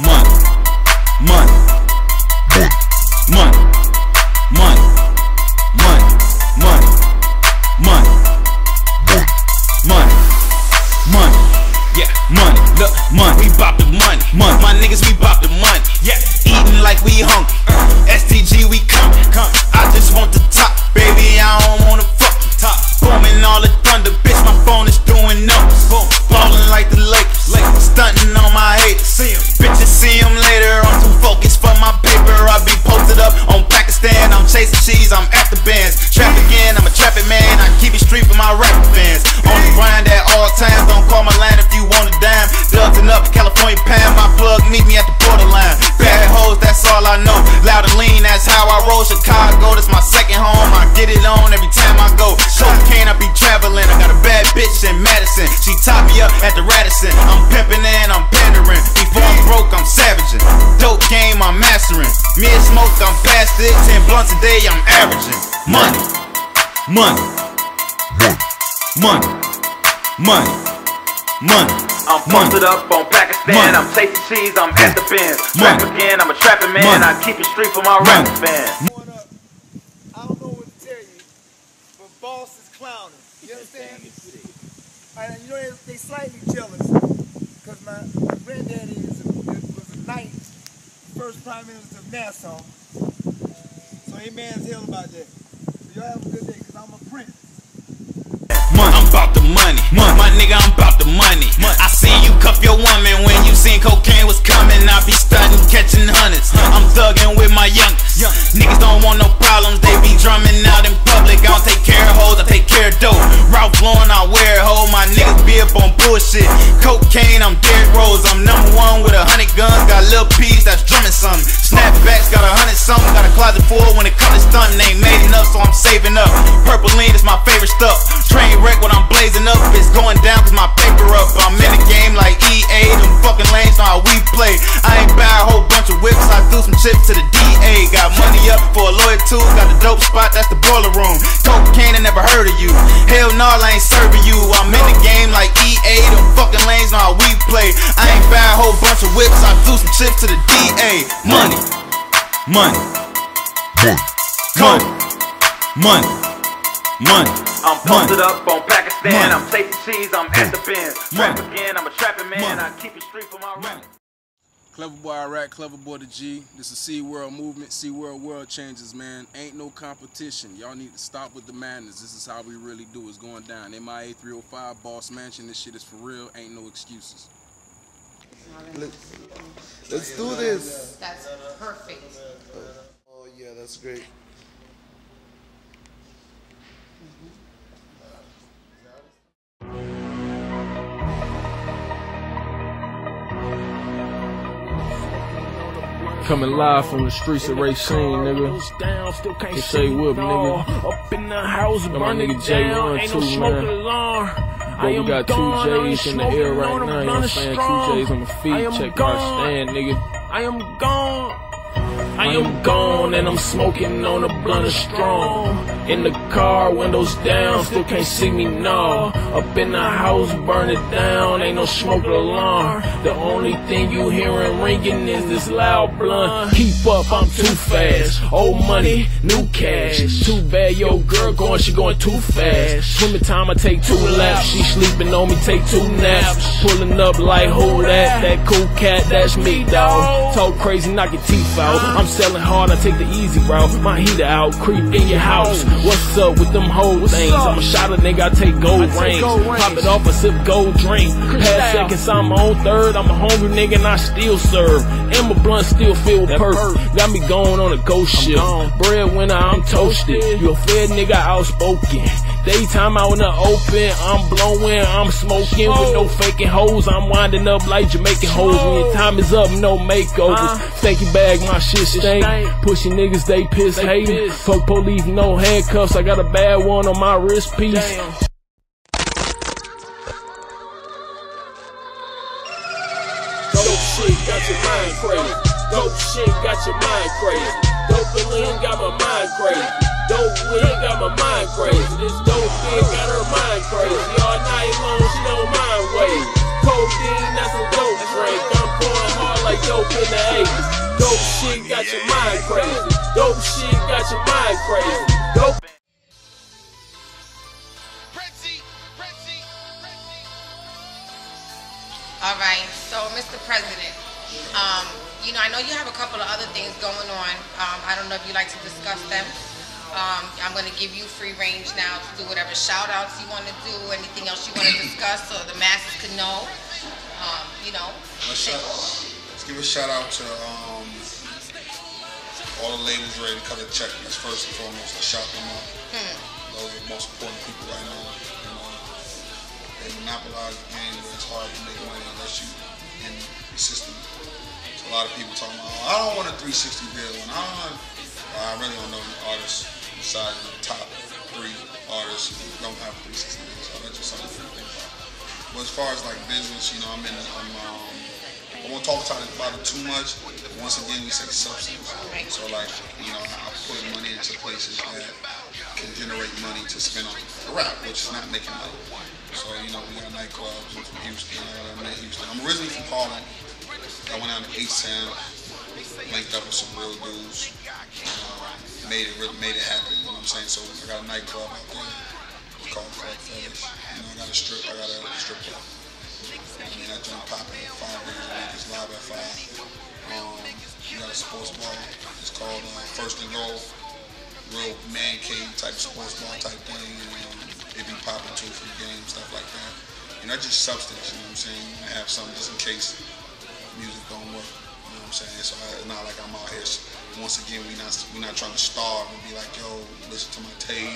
money, money, money, money, money, money, money, money, money, yeah, money, look, money, we bout the money, money, my niggas, we bout the money, yeah, eating like we hungry, STG, we coming, I just want the top, baby, I don't wanna fuck the top, booming all the thunder, bitch, my phone is doing numbers, ballin' like the Lakers, stunting on my haters, bitches see them later, I'm too focused for my paper, I be posted up on Pakistan, I'm chasing cheese, I'm after bands, trap again, I'm a trapping man, I keep it street for my rapper fans, on the grind at all times, don't call my line if you want a dime, Dubsin' up, California Pam, my plug, meet me at the borderline, bad hoes, that's all I know, loud and lean, that's how I roll, Chicago, that's my second home, I get it on every time I go, cocaine, I be traveling, I got a bad bitch in Madison, she top me up at the Radisson, I'm pimping and I'm pandering, before I'm broke, I'm savaging, dope game, I'm mastering, me and smoke, I'm past it, 10 blunts a day, I'm averaging, money, money, money, money, money, I'm posted up on Pakistan, I'm chasing cheese, I'm at the Benz, trap again, I'm a trapping man, I keep it street for my rap fans. I don't know what to tell you, but boss is clowning, you understand? And you know they slightly jealous, because my granddaddy was a knight, first prime minister of Nassau, so ain't man's hell about that. So y'all have a good day, because I'm a prince. Money. I'm about the money, my nigga, I'm about the money. I seen you cuff your woman when you seen cocaine was coming. I be stunting, catching hundreds. I'm thugging with my youngest. Niggas don't want no problems, they be drumming out in public. I don't take care of hoes, I take care of dope. Ralph Lauren, I wear a hoe. My niggas be up on bullshit. Cocaine, I'm Derrick Rose. I'm #1 with 100 guns. Got Lil P's that's drumming something. Snapbacks got 100 something. Got a closet full when it comes to stunting. Ain't made enough, so I'm saving up. Purple lean is my favorite stuff. Train wreck when I'm blazing up. It's going down cause my paper up. I'm in the game like EA. Them fucking lanes know how we play. I ain't buy a whole bunch of whips. I threw some chips to the DA. Got money up for a lawyer too. Got the dope spot, that's the boiler room. Cocaine, I never heard of you. Hell no, I ain't serving you. I'm in the game like EA. Them fucking lanes know how we play. I ain't buy a whole bunch of whips. I threw some chips to the DA. Money, money, money, money, money. I'm posted up on Pakistan, I'm chasing cheese, I'm at the Benz. Trap again, I'm a trapping man, I keep it street for my rap. Clever boy Iraq, clever boy the G. This is Sea World movement, Sea World world changes, man. Ain't no competition. Y'all need to stop with the madness. This is how we really do. It's going down. MIA 305, Boss Mansion. This shit is for real. Ain't no excuses. Let's do this. That's perfect. Oh yeah, that's great. Coming live from the streets of Racine, nigga. Can say whip, nigga. Up in the house, my nigga J1 too, man. But we got 2 J's in the air right now, you know what I'm saying? 2 J's on the feet, check our stand, nigga. I am gone. I am gone and I'm smoking on a blunt of strong. In the car, windows down, still can't see me, no. Up in the house, burn it down, ain't no smoke alarm. The only thing you hearing ringing is this loud blunt. Keep up, I'm too fast. Old money, new cash. Too bad your girl going, she going too fast. Swimming time, I take 2 laps. She sleeping on me, take 2 naps. Pulling up like who that? That cool cat, that's me, dawg. Talk crazy, knock your teeth out. I'm selling hard, I take the easy route. My heater out, creep in your house. What's up with them whole things? I'm a shot of nigga, I take gold rings. Pop it off, a sip gold drink. Past seconds, I'm on third. I'm a hungry nigga and I still serve. And my blunt still filled with perk. Got me going on a ghost ship. Breadwinner, I'm toasted. You a fair nigga, outspoken. Daytime out in the open, I'm blowing, I'm smoking with no faking hoes. I'm winding up like Jamaican hoes. When your time is up, no makeovers. Stanky bag, my shit stink. Pushing niggas, they piss hating. Fuck police, no handcuffs. I got a bad one on my wrist piece. Dope shit got your mind crazy. Dope shit got your mind crazy. Dope lean got my mind crazy. Dope weed got my mind crazy. This dope bitch got her mind crazy. All night long she don't mind wait. Codeine, that's a dope drink. I'm going hard like dope in the 80s. Dope shit got your mind crazy. Dope shit got your mind crazy. Dope. All right, so Mr. President, you know, I know you have a couple of other things going on. I don't know if you'd like to discuss them. I'm going to give you free range now to do whatever shout-outs you want to do, anything else you want to discuss so the masses can know. You know. Let's give a shout-out to all the labels ready to cut a check. That's first and foremost. I shout them out. Those are the most important people right now. You know, they monopolize the game, but it's hard to make money unless you in the system. So a lot of people talking about, oh, I don't want a 360 deal. And I really don't know any artists besides the top 3 artists who don't have 360 deals. So that's just something to think about. But as far as like business, you know, I won't talk about it too much. But once again, we say substance. So like, you know, I put money into places that can generate money to spend on the rap, which is not making money. So, you know, we got nightclubs. I'm from Houston. I'm in Houston. I'm originally from Harlem. I went out to H-Town, linked up with some real dudes, made it happen. You know what I'm saying? So I got a nightclub out there. It's called Club Fetish. You know, I got a strip club. I mean, that joint popping 5 days a week. It's live at 5. We got a sports bar. It's called First and Goal. Real man cave type sports bar type thing. It be popping too for the game, stuff like that. You know, just substance, you know what I'm saying? I have something just in case music don't work, you know what I'm saying? So it's not like I'm out here, once again, we're not trying to starve and be like, yo, listen to my tape.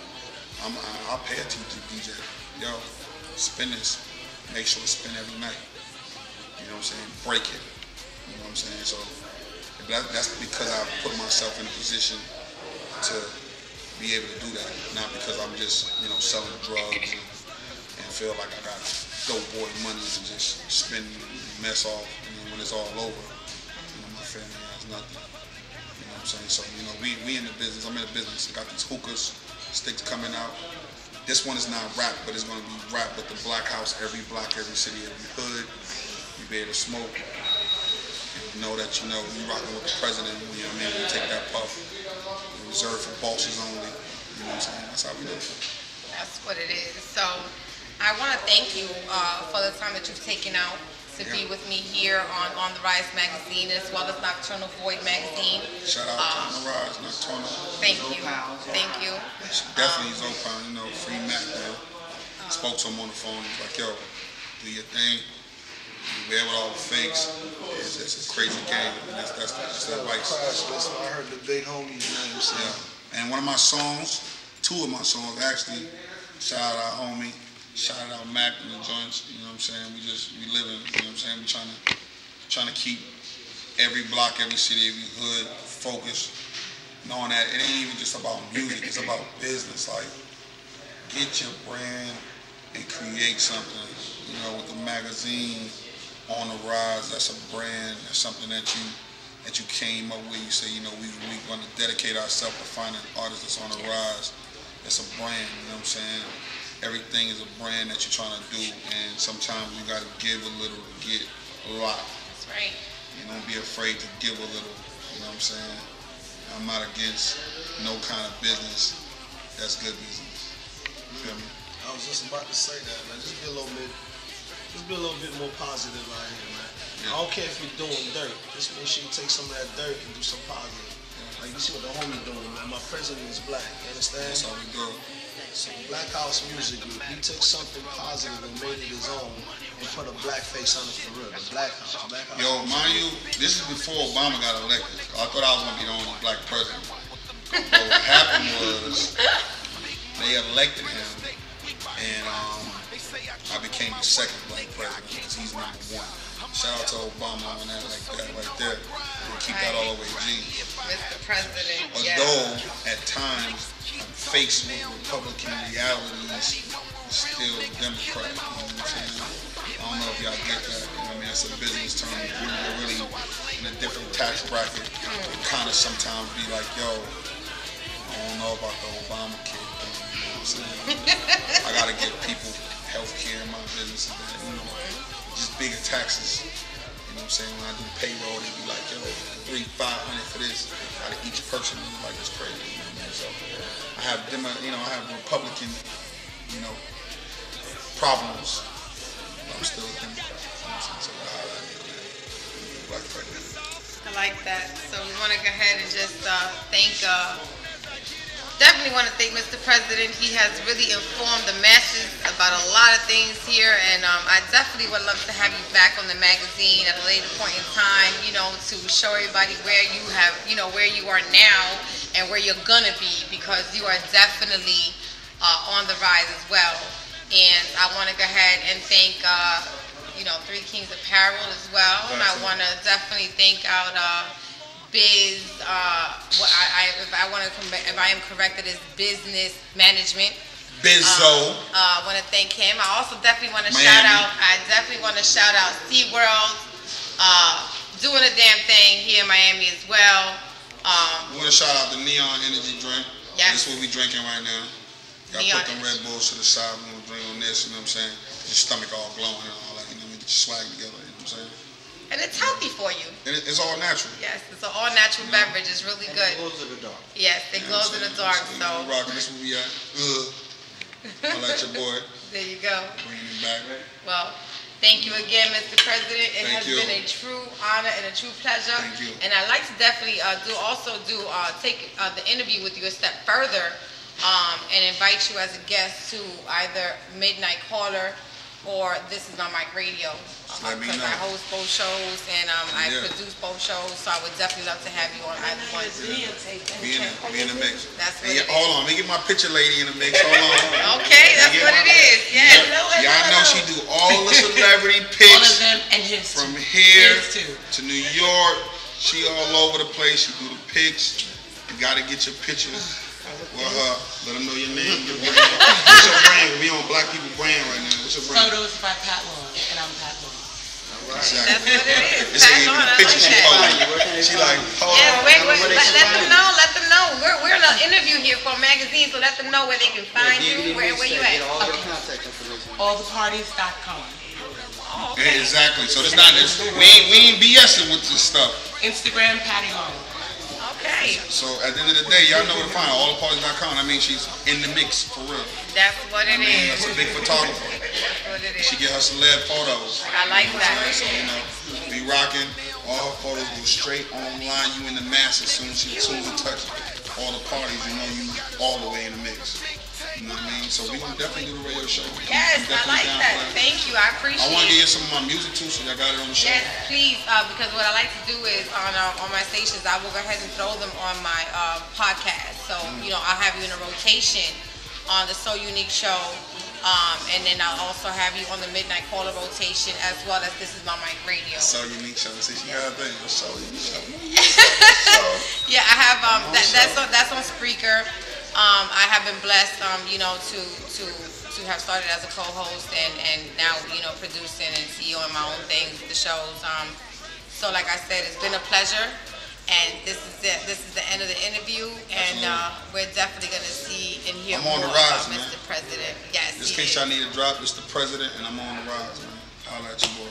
I'll pay a DJ. Yo, spin this. Make sure it's spin every night. You know what I'm saying? Break it. You know what I'm saying? So that's because I've put myself in a position to be able to do that, not because I'm just, you know, selling drugs and feel like I got dope boy money to just spend and mess off, and then when it's all over, you know, my family has nothing. You know what I'm saying? So, you know, we in the business. I'm in the business. I got these hookahs, sticks coming out. This one is not rap, but it's going to be rap with the Black House, every block, every city, every hood. You be able to smoke. And know that, you know, we rocking with the president, you know what I mean? We take that puff. Reserved for bosses only. You know what I'm saying? That's how we do it. That's what it is. So I want to thank you for the time that you've taken out to be with me here on the Rise magazine, as well as Nocturnal Void magazine. Shout out to the Rise, Nocturnal. Thank you. Thank you. Definitely Zopan, you know, free Mac, man. Spoke to him on the phone. He's like, yo, do your thing. You wear with all the fakes. It's a crazy game. That's the advice. I heard the big homie's name. So. Yeah. And one of my songs, 2 of my songs actually, shout out homie, shout out Mac and the joints. You know what I'm saying? We living. You know what I'm saying? We trying to keep every block, every city, every hood focused, knowing that it ain't even just about music. It's about business. Like, get your brand and create something. You know, with the magazine. On the Rise, that's a brand, that's something that you came up with. You say, you know, we're going to dedicate ourselves to finding artists that's on the rise. It's a brand, you know what I'm saying? Everything is a brand that you're trying to do, and sometimes you got to give a little to get a lot. That's right. You don't be afraid to give a little, you know what I'm saying? I'm not against no kind of business that's good business. You feel me? I was just about to say that, man. Just be a little bit more positive out here, man. Yeah. I don't care if you're doing dirt. Just make sure you take some of that dirt and do some positive. Yeah. Like you see what the homie doing, man. My president is black. You understand? That's how we do. So Black House Music Group, he took something positive and made it his own and put a black face on it for real. The Black House. Yo, mind you, this is before Obama got elected. I thought I was gonna be the only black president. But what happened was they elected him, and I became the second black president because he's #1. Shout out to Obama on that, like that right there. We'll keep that all the way G. Mr. President, although at times I'm faced with Republican realities, still Democrat. You know what I'm saying? I don't know if y'all get that. You know what I mean? That's a business term. We're really in a different tax bracket. It kind of sometimes be like, yo, I don't know about the Obamacare thing. You know what I'm saying? I gotta give people health care in my business and that, you know, just bigger taxes. You know what I'm saying? When I do payroll, they be like, yo, $300-500 for this out of each person. And like, it's crazy. You know what I mean? So I have them, you know, I have Republican, you know, problems. But I'm still a Democrat. You know what I'm saying? So I like that. So we want to go ahead and just thank. Definitely want to thank Mr. President. He has really informed the masses about a lot of things here, and I definitely would love to have you back on the magazine at a later point in time, you know, to show everybody where you have, you know, where you are now and where you're gonna be, because you are definitely on the rise as well. And I want to go ahead and thank, you know, Three Kings Apparel as well, and I want to definitely thank out Biz, if I am correct, it is Business Management. Bizzo. I want to thank him. I also definitely want to shout out. SeaWorld, doing a damn thing here in Miami as well. I want to shout out the Neon Energy drink. Yes. This is what we drinking right now. Y'all put them Red Bulls to the side. We're gonna drink on this. You know what I'm saying? Your stomach all glowing and all that. You know what I mean? Get your swag together. You know what I'm saying? And it's healthy for you. And it's all natural. Yes, it's an all-natural beverage. It's really good. It glows in the dark. Yes, it glows in the dark. So. Rocking, this is where we at. I like your boy. There you go. Bringing it back. Well, thank you again, Mr. President. It has been a true honor and a true pleasure. Thank you. And I'd like to definitely take the interview with you a step further and invite you as a guest to either Midnight Caller or This Is My Mic Radio. Because I host both shows and I produce both shows, so I would definitely love to have you on either one. Be in the mix. That's what it is. Hold on, let me get my picture lady in the mix. Hold on. Okay, that's what it is. Yes. Y'all know she do all the celebrity pics. All of them and his from here to New York. She all over the place. She do the pics. You gotta get your pictures. Well, let them know your name, your brand. What's your brand? We on Black People Brand right now. What's your brand? Photos by Pat Long, and I'm Pat Long. Exactly. That's what it is. It's Pat Long, I like that. She like, hold yeah, on. let them know. We're in an interview here for a magazine, so let them know where they can find you, where you at. Alltheparties.com. Okay. Exactly. So it's not this. We ain't BSing with this stuff. Instagram, Patty Long. Okay. So at the end of the day, y'all know where to find her. Alltheparties.com. I mean, she's in the mix for real. That's what it is. That's a big photographer. That's what it is. She get her celeb photos. I like that. So you know, be rocking. All her photos go straight online. You in the mass as soon as she touches all the parties. You know you all the way in the mix. You know what I mean? So we gonna definitely do the radio show. Yes, I like that. Thank you. I appreciate it. I want to get you some of my music too, so y'all got it on the show. Yes, please. Because what I like to do is on my stations, I will go ahead and throw them on my podcast. So you know, I'll have you in a rotation on the So Unique show, and then I'll also have you on the Midnight Caller rotation as well as This Is My Mic Radio. So Unique show. See, she got a thing. So Unique show. Yeah, I have that's on Spreaker. I have been blessed, you know, to have started as a co-host and now, you know, producing and CEO in my own things, the shows. So like I said, it's been a pleasure, and this is the end of the interview, and we're definitely gonna see and hear more about Mr. President. Yes. Just in case y'all need a drop, it's the President, and I'm on the rise, man. Holla at your boy.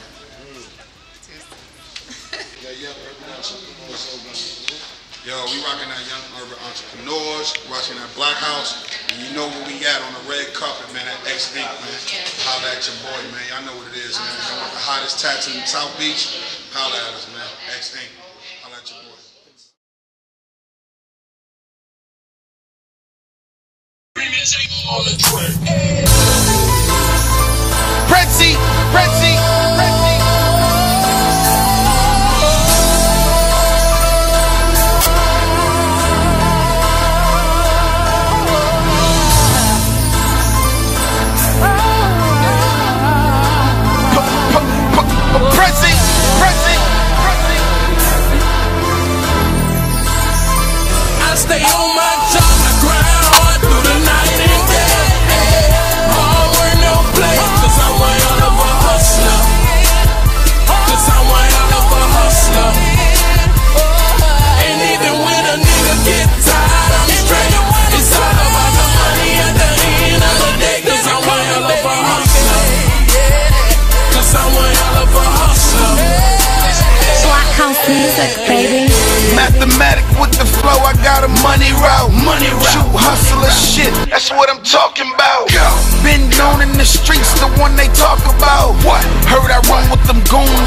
Yo, we rocking that Young Urban Entrepreneurs, watching that Black House, and you know where we at on the red carpet, man, at X Inc, man. Holla at your boy, man. Y'all know what it is, man. Y'all want the hottest tattoo in South Beach? Holla at us, man. X Inc. Holla at your boy. Pretzi. I stay on my job, I grind hard through the night and day. house music, baby. Mathematic with the flow, I got a money route. True hustler shit, that's what I'm talking about. Been known in the streets, the one they talk about. Heard I run with them goons.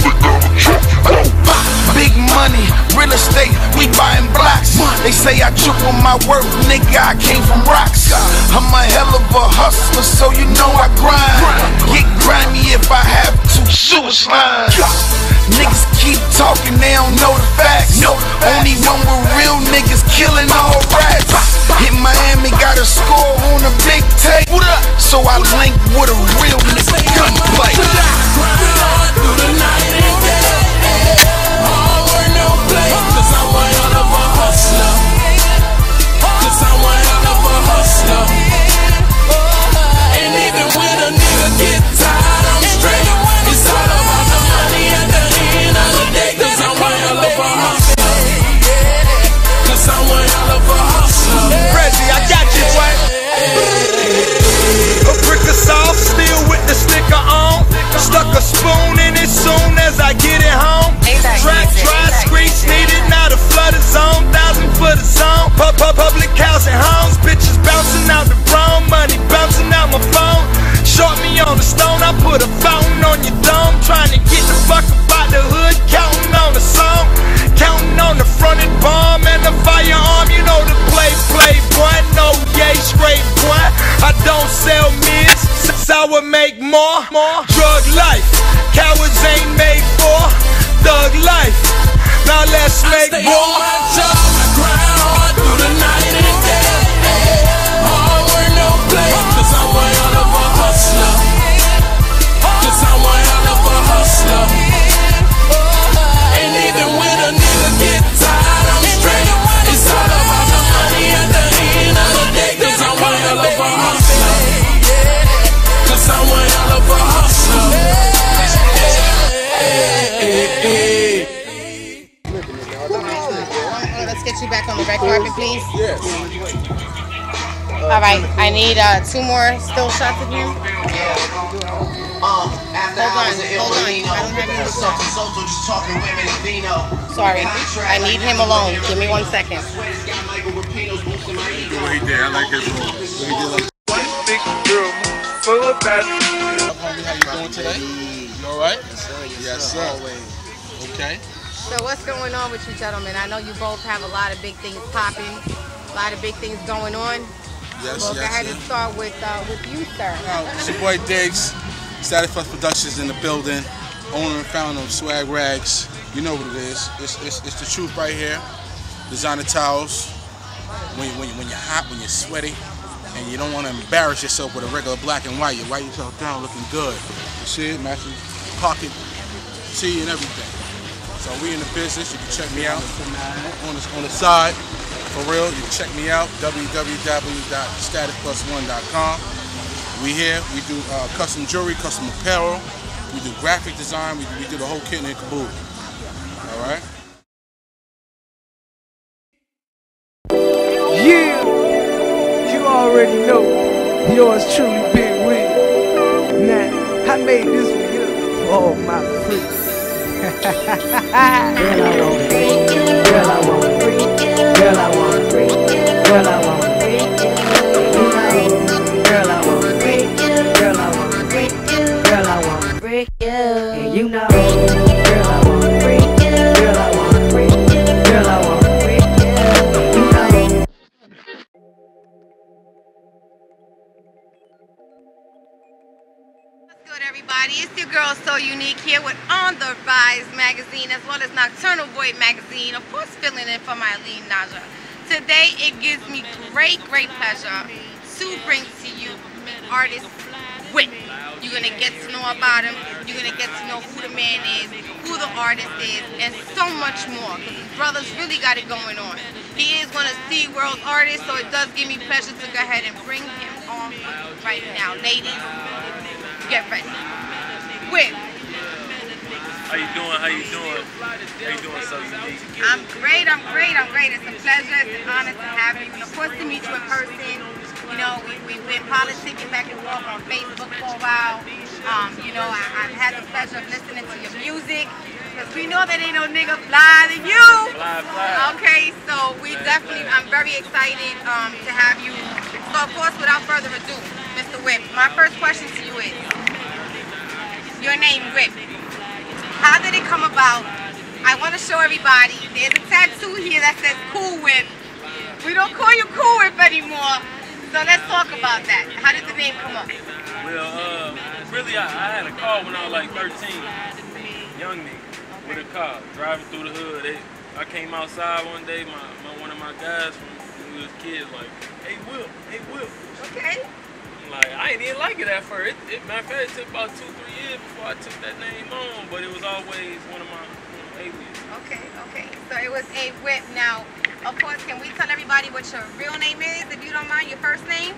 Big money, real estate, we buying blocks. They say I triple my worth, nigga, I came from rocks. I'm a hell of a hustler, so you know I grind. Get grimy if I have to, shoes lines. Niggas keep talking, they don't know the facts. Only one with real niggas killing all rats. Hit Miami, got a score on a big tape. So I link with a real nigga gunplay. Through the night and day, hard work, no play. Cause I'm one hell of a hustler. Cause I'm one hell of a hustler. And even when a nigga get tired, I'm straight. It's all about the money at the end of the day. Cause I'm one hell of a hustler. Cause I'm one hell of a hustler. Reggie, I got you, boy. A brick of salt, still with the sticker on. Stuck a spoon in it soon as I get it home. Track dry, streets needed, now the flood is on. 1,000 for the zone. Public house and homes, bitches bouncing out the brown, money bouncing out my phone. Short me on the stone, I put a fountain on your dome. Trying to get the fuck about the hood, counting on the song. Counting on the fronted bomb and the firearm. You know the play, boy. No yay, straight boy. I don't sell mids, I would make more. Drug life, cowards ain't made for. Thug life, now let's make more. On my job, I grind hard through the night and day. Hard work, no play. Cause I'm one hell of a hustler. Cause I'm one hell of a hustler. And even when a nigga get tired, I'm straight. It's all about the money at the end of the day. Cause I'm one hell of a hustler. Cause I'm one hell of a hustler. Let's get you back on the red carpet, please. Yes. All right, I need 2 more still shots of him. Hold on. I don't have you. Sorry, I need him alone. Give me 1 second. The way he did, I like his role. One big room full of bad. Homie, how you doing today? You all right? Yes, sir. Okay. So what's going on with you gentlemen? I know you both have a lot of big things popping, a lot of big things going on. Yes, Well, go ahead and start with you, sir. It's your boy Diggs, Static Plus Productions in the building, owner and founder of Swag Rags. You know what it is. It's the truth right here. Designer towels. When you're hot, when you're sweaty, and you don't want to embarrass yourself with a regular black and white, you write yourself down looking good. You see it? Matching pocket, tee, and everything. So we in the business. You can check me out on the side. For real, you can check me out, www.staticplus1.com. We here, we do custom jewelry, custom apparel, we do graphic design, we do the whole kit and caboodle. All right? Yeah, you already know, yours truly, Big Wig. Now, I made this one here for all my freaks. Girl, I want freak. Girl, I want freak. Girl, I want freak. Girl, I want freak. Girl, I want freak. Girl, I want freak. Girl, I want freak. And you know, girl, I want freak. Girl, I want freak. Girl, I want freak. You know. What's good, everybody? It's your girl So Unique here with On the Rise magazine as well as Nocturnal Void magazine. Of course, filling in for my Aline Naja. Today, it gives me great pleasure to bring to you artist Wit. You're going to get to know about him. You're going to get to know who the man is, who the artist is, and so much more. Because his brother's really got it going on. He is one of SeaWorld's artists, so it does give me pleasure to go ahead and bring him on right now. Ladies, get ready. Wit. How you doing? How you doing? How you doing, So Unique? I'm great. It's a pleasure. It's an honor to have you. And of course, to meet you in person. You know, we've been politicking back and forth on Facebook for a while. You know, I've had the pleasure of listening to your music. Because we know that ain't no nigga fly than you. Fly. Okay, so we definitely, I'm very excited to have you. So of course, without further ado, Mr. Whip, my first question to you is, your name Whip. How did it come about? I want to show everybody, there's a tattoo here that says Cool Whip. We don't call you Cool Whip anymore, so let's talk about that. How did the name come up? Well, really, I had a car when I was like 13. Young nigga with a car, driving through the hood. I came outside one day, one of my guys from when we was kids, like, hey Will. Okay. I'm like, I ain't even like it at first. Matter of fact, it took about 2-3 years before I took that name on, but it was always one of my aliases. Okay. So it was a Whip. Now, of course, can we tell everybody what your real name is, if you don't mind, your first name?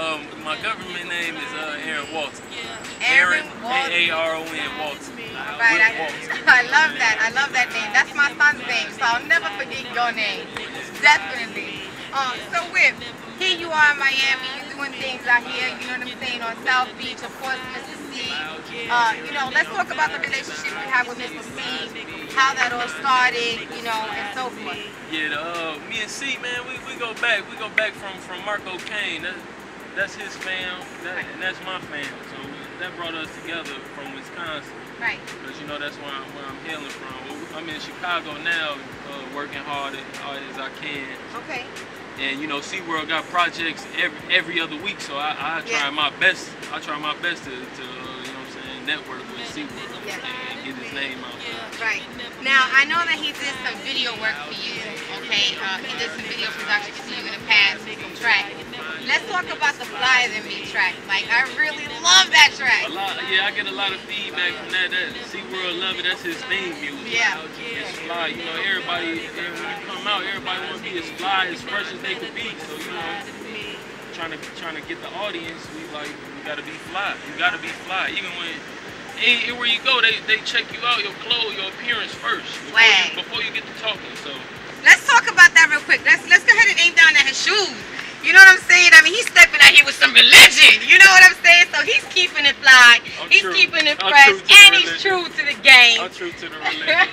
My government name is Aaron Walton. Aaron Walton. A-A-R-O-N Walton. Right, I love that. I love that name. That's my son's name, so I'll never forget your name. Definitely. So Whip, here you are in Miami. You're doing things out here. You know what I'm saying? On South Beach, of course, Mr. C. You know, let's talk about the relationship you have with Mr. C. How that all started, you know, and so forth. Yeah, me and C, man, we go back. We go back from Marco Kane. That's his fam, and that's my fam. So that brought us together from Wisconsin. Right. Because, you know, that's where I'm hailing from. I'm in Chicago now, working hard as I can. Okay. And, you know, SeaWorld got projects every other week, so I try my best. I try my best to you know what I'm saying, network with SeaWorld and get his name out there. Right. Now, I know that he did some video work for you, okay? He did some video production for you in the past, some track. Let's talk about the Flyer Than Me track. Like, I really love that track. I get a lot of feedback from that. SeaWorld love it. That's his theme music. Yeah. It's fly. You know, everybody, when you come out, everybody want to be as fly, as fresh as they could be. So, you know, trying to get the audience, we gotta be fly. You gotta be fly. Even when, where you go, they check you out, your clothes, your appearance first. Before you get to talking. So let's talk about that real quick. Let's go ahead and aim down at his shoes. You know what I'm saying? I mean, he's stepping out here with some religion. You know what I'm saying? So he's keeping it fly. He's keeping it fresh, and he's true to the game. I'm true to the religion.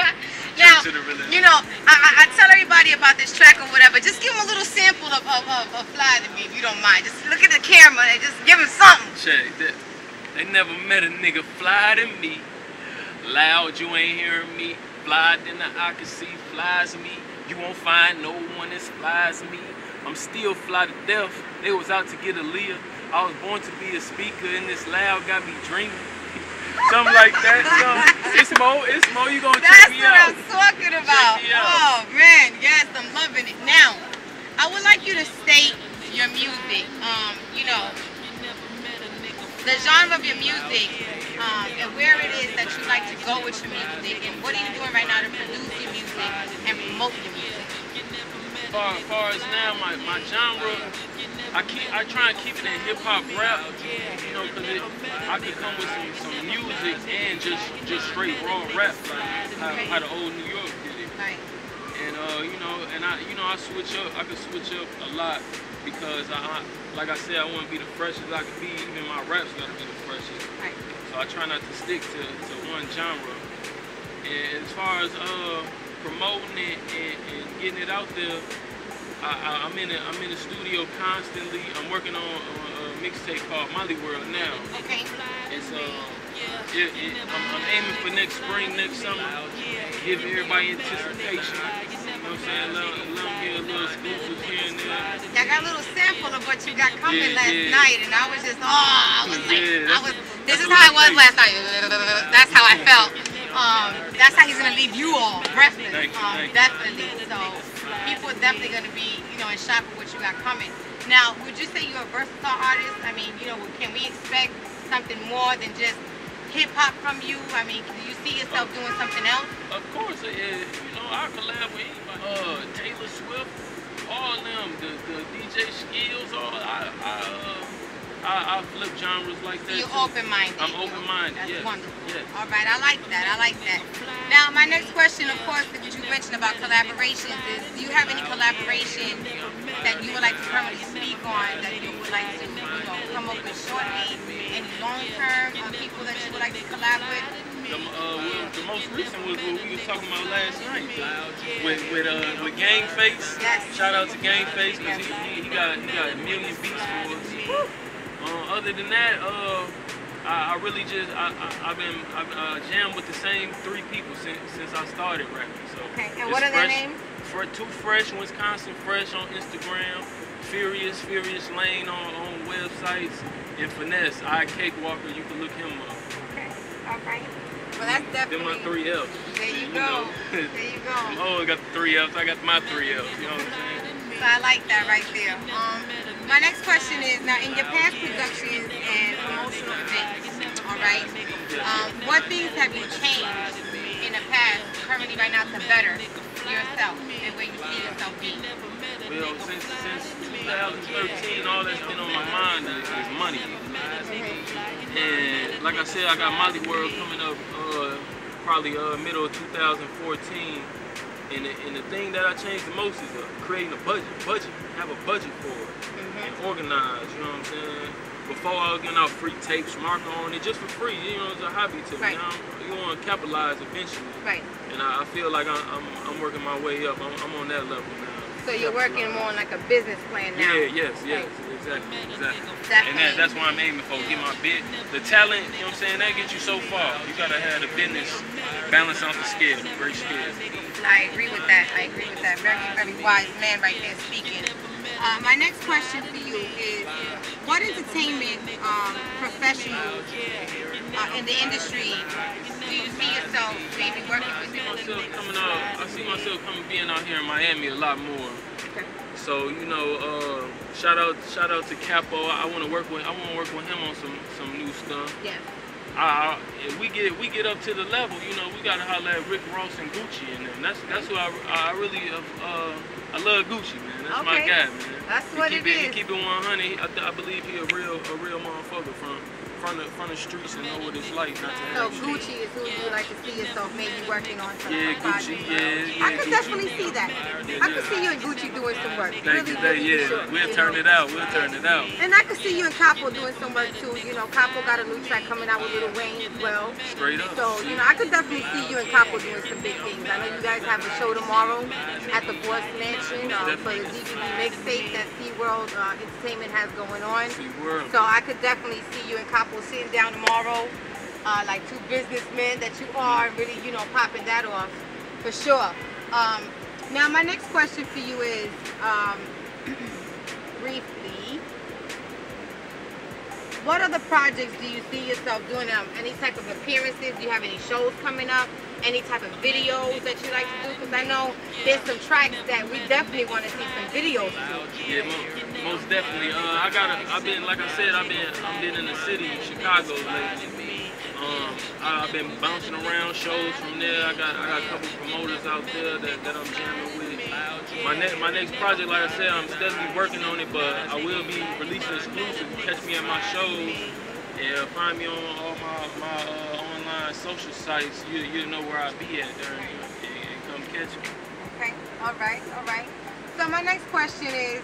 Now, you know, I tell everybody about this track or whatever. Just give them a little sample of Fly Than Me, if you don't mind. Just look at the camera and just give them something. Check that. They never met a nigga fly than me. Loud, you ain't hearing me. Fly than the eye can see, flies me. You won't find no one that flies me. I'm still fly to death. They was out to get Aaliyah. I was born to be a speaker, and this loud got me dreaming. Something like that. It's more. You gonna check me out. That's what I'm talking about. Oh man, yes, I'm loving it. Now, I would like you to state your music. You know, the genre of your music, and where it is that you like to go with your music, and what are you doing right now to produce your music and promote your music? As far as now, my genre, I try and keep it in hip hop rap, you know, because I could come with some music and just straight raw rap, like how the old New York did it. Right. And I switch up. I could switch up a lot because like I said, I want to be the freshest I could be. Even my raps got to be the freshest. Right. So I try not to stick to one genre. And as far as promoting it and getting it out there, I'm in the studio constantly. I'm working on a mixtape called Molly World now. Okay. It's I'm aiming for next spring, next summer. Give everybody anticipation. You know what I'm saying? Let them get a little exclusive here and there. I got a little sample of what you got coming last night, and I was just, this is how it was last night. That's how I felt. That's how he's gonna leave you all breathless. Definitely. So people are definitely gonna be, you know, in shock with what you got coming. Now, would you say you're a versatile artist? I mean, you know, can we expect something more than just hip hop from you? I mean, do you see yourself doing something else? Of course, you know, I collab with anybody. Taylor Swift, all them, the DJ Skills, I flip genres like that. So you're open-minded. I'm open-minded. That's wonderful. Yes. All right, I like that. I like that. Now, my next question, of course, that you mentioned about collaborations is: do you have any collaboration that you would like to currently speak on, that you would like to, you know, come up with shortly? Any long-term people that you would like to collab with? the most recent was what we was talking about last night with Gang Face. Yes. Shout out to Gang Face because he got a million beats for us. Other than that, I really just I've jammed with the same 3 people since I started rapping. So okay. And what are their names? Too Fresh, Wisconsin Fresh on Instagram, Furious Lane on websites, and Finesse Cakewalker. You can look him up. Okay. All right. Well, that's definitely. Them my 3 F's. There you go. There you go. Oh, I got the 3 F's. I got my 3 F's. You know what I'm saying? So I like that right there. My next question is, now in your past productions and promotional events, all right, what things have you changed in the past, currently right now, to better yourself and where you see yourself being? Well, since 2013, all that's been on my mind is money. And like I said, I got Molly World coming up probably middle of 2014. And the thing that I changed the most is creating a budget, have a budget for it, and organize, you know what I'm saying? Before I was getting out free tapes, marker on it just for free, you know, it's a hobby to me. You want to capitalize eventually. Right. And I feel like I'm working my way up. I'm on that level now. So you're working more on like a business plan now? Yeah, yes, exactly. And that's what I'm aiming for, get my bit. The talent, you know what I'm saying, that gets you so far. You gotta have the business balance out the scale, great scale. I agree with that. Very, very wise man right there speaking. My next question for you is, what entertainment professionals in the industry do you see yourself maybe working with? I see myself being out here in Miami a lot more. Okay. So you know, shout out to Capo. I want to work with him on some new stuff. Yeah. If we get up to the level, you know, we gotta holler at Rick Ross and Gucci and them. That's who I really I love Gucci, man. That's my guy, man. That's what it is. He keep it 100. I believe he a real motherfucker from the streets and know what it's like not to have. So Gucci is who you like to see yourself maybe working on some Gucci, yeah. I can definitely see that. I can see you and Gucci doing some work. Thank you, sure. We'll turn it out. And I can see you and Capo doing some work too. You know, Capo got a new track coming out with Lil Wayne as well. Straight up. So, you know, I could definitely see you and Capo doing some big things. I know you guys have a show tomorrow at the Boss Mansion for the DVD mixtape that SeaWorld Entertainment has going on. So I could definitely see you and Capo sitting down tomorrow, like 2 businessmen that you are, really, you know, popping that off for sure. Now my next question for you is, briefly, what other projects do you see yourself doing? Any type of appearances? Do you have any shows coming up? Any type of videos that you like to do? Because I know there's some tracks that we definitely want to see some videos to. Yeah, most definitely. I've been in the city, Chicago lately. I've been bouncing around shows from there. I got a couple promoters out there that I'm jamming with. My next project, like I said, I'm steadily working on it, but I will be releasing exclusives. Catch me at my shows. Yeah, find me on all my online social sites. You know where I be at there, and come catch me. Okay, all right. So my next question is,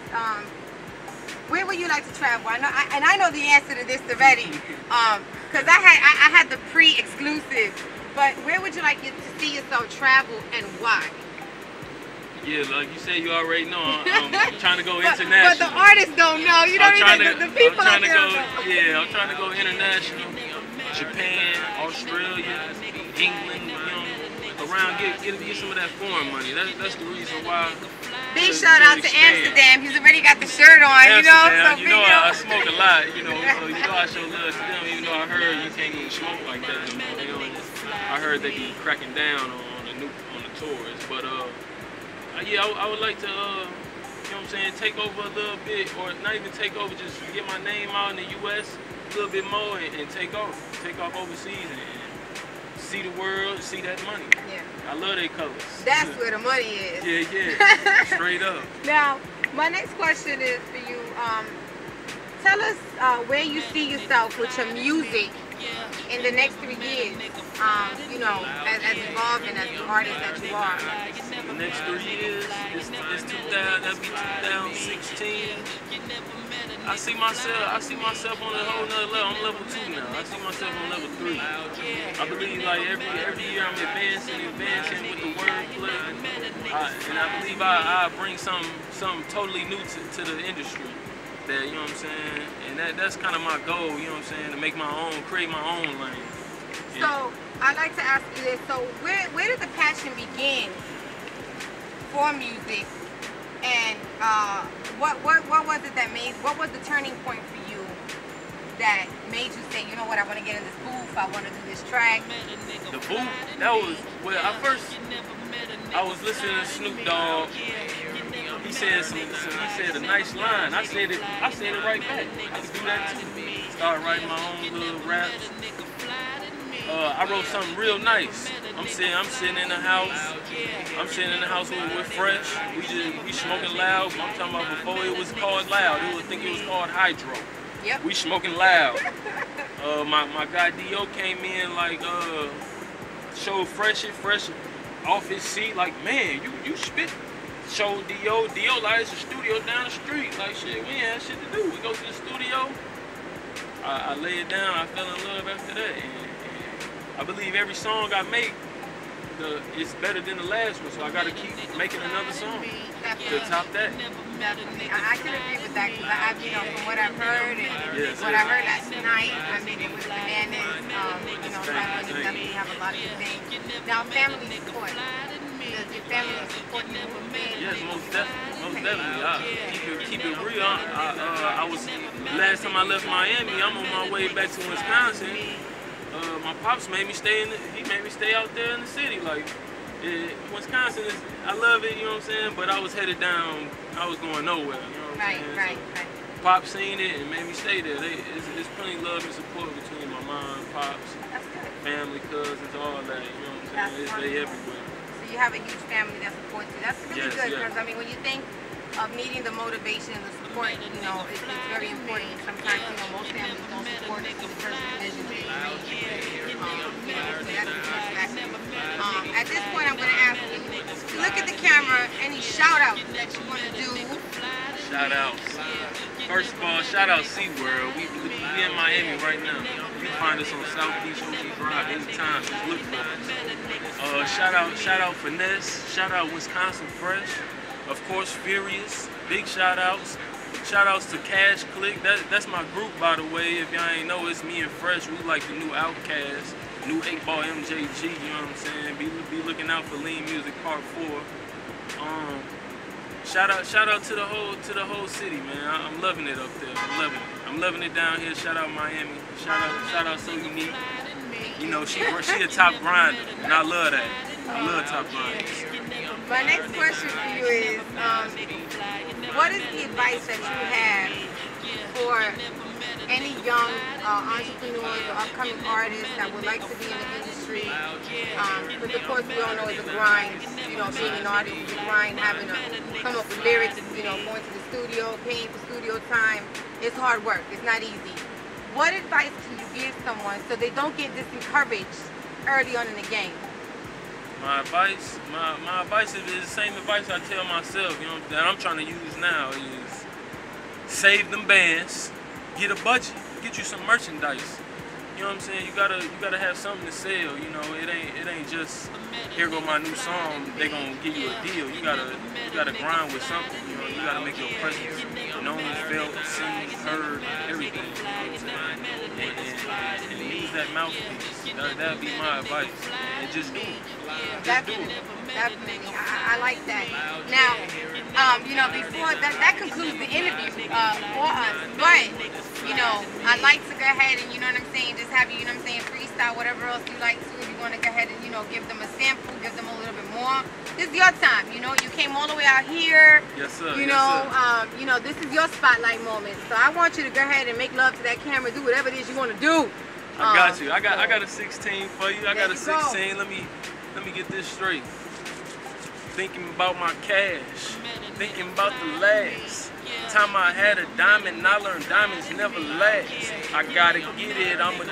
where would you like to travel? I know the answer to this already, because I had the pre-exclusive. But where would you like to see yourself travel and why? Yeah, like you said, you already know. I'm trying to go international. But the artists don't know. You don't even the people out there don't know. Yeah, I'm trying to go international. Japan, Australia, England, you know, around get some of that foreign money. That's the reason why. Big shout out to Amsterdam. He's already got the shirt on, you know. So you know, I smoke a lot, you know. So you know I show love to them, even though I heard you can't even smoke like that anymore. You know, I heard they be cracking down on the tours, but yeah, I would like to, you know what I'm saying, take over a little bit, or not even take over, just get my name out in the U.S. a little bit more and take off overseas and see the world, see that money. Yeah. I love their colors. That's where the money is. Yeah, straight up. Now, my next question is for you. Tell us where you see yourself with your music in the next 3 years. You know, as evolving as the artist that you are. The next 3 years, that'll be 2016. I see myself on a whole nother level. I'm level 2 now. I see myself on level 3. I believe like every year I'm advancing with the wordplay, and I believe I bring something totally new to the industry. That, you know what I'm saying, and that's kind of my goal. You know what I'm saying, to make my own, create my own lane. So I'd like to ask you this. So where did the passion begin for music, and what was it that made, what was the turning point for you that made you say, you know what, I want to get in this booth, I want to do this track? The booth, that was, well, I was listening to Snoop Dogg. He said a nice line. I said it right back. I could do that too. Started writing my own little raps. I wrote something real nice. I'm sitting in the house. I'm sitting in the house with Fresh. We smoking loud. I'm talking about before it was called loud. I think it was called Hydro. Yep. We smoking loud. My guy Dio came in like showed Fresh off his seat like, man, you spit. Showed Dio like, it's a studio down the street. Like, shit, we ain't had shit to do. We go to the studio. I lay it down. I fell in love after that. And I believe every song I make, it's better than the last one. So I got to keep making another song to top that. I can agree with that, because you know, from what I've heard and what I heard last night, I mean, it was bananas. You know, you definitely have a lot to say. Now, family support. Does your family support you? Yes, most definitely. Keep it real. I was, last time I left Miami, I'm on my way back to Wisconsin. My pops made me stay out there in the city. Like, Wisconsin is, I love it, you know what I'm saying? But I was headed down, I was going nowhere, you know what I'm saying? Right. Pops seen it and made me stay there. There's plenty of love and support between my mom, pops, family, cousins, all that, you know what I'm saying? They everywhere. So you have a huge family that supports you. That's really good, because I mean, when you think of needing the motivation and the support, you know, it's very important. Sometimes, you know, most families don't support the person's vision. At this point, I'm going to ask you, look at the camera, any shout-outs that you want to do? Shout-outs. First of all, shout-out SeaWorld. We in Miami right now. You can find us on Southeast OG Drive anytime. Just look for us. Shout-out Finesse. Shout-out Wisconsin Fresh. Of course, Furious. Big shout-outs. Shout-outs to Cash Click. That's my group, by the way. If y'all ain't know, it's me and Fresh. We like the new Outkast. New 8-Ball MJG, you know what I'm saying? Be looking out for Lean Music Part 4. Shout out to the whole city, man. I'm loving it up there. I'm loving it down here. Shout out Miami. Shout out So Unique. You know, she a top grinder, and I love that. I love top grinders. My next question for you is, what is the advice that you have for any young entrepreneurs or upcoming artists that would like to be in the industry? Because of course we all know it's a grind, you know, being an artist is a grind, having to come up with lyrics, you know, going to the studio, paying for studio time. It's hard work, it's not easy. What advice can you give someone so they don't get disencouraged early on in the game? My advice is the same advice I tell myself, you know, that I'm trying to use now is save them bands. Get a budget, get you some merchandise. You know what I'm saying? You gotta have something to sell. You know, it ain't just here go my new song. They gonna give you a deal. You gotta grind with something. You know, you gotta make your presence known, felt, seen, heard, everything. You know what I'm saying? And use that mouthpiece. That'd be my advice. And just do it. Definitely. I like that. Now, you know, before that concludes the interview for us. But, you know, I'd like to go ahead and, you know what I'm saying, just have you, you know what I'm saying, freestyle, whatever else you like to. If you want to go ahead and, you know, give them a sample, give them a little bit more. This is your time, you know. You came all the way out here. Yes, sir. You know, you know, this is your spotlight moment. So I want you to go ahead and make love to that camera, do whatever it is you want to do. I got you. I got a 16 for you. I got a 16. Let me get this straight. Thinking about my cash, thinking about the last time I had a diamond, and I learned diamonds never last. I gotta get it, I'm addicted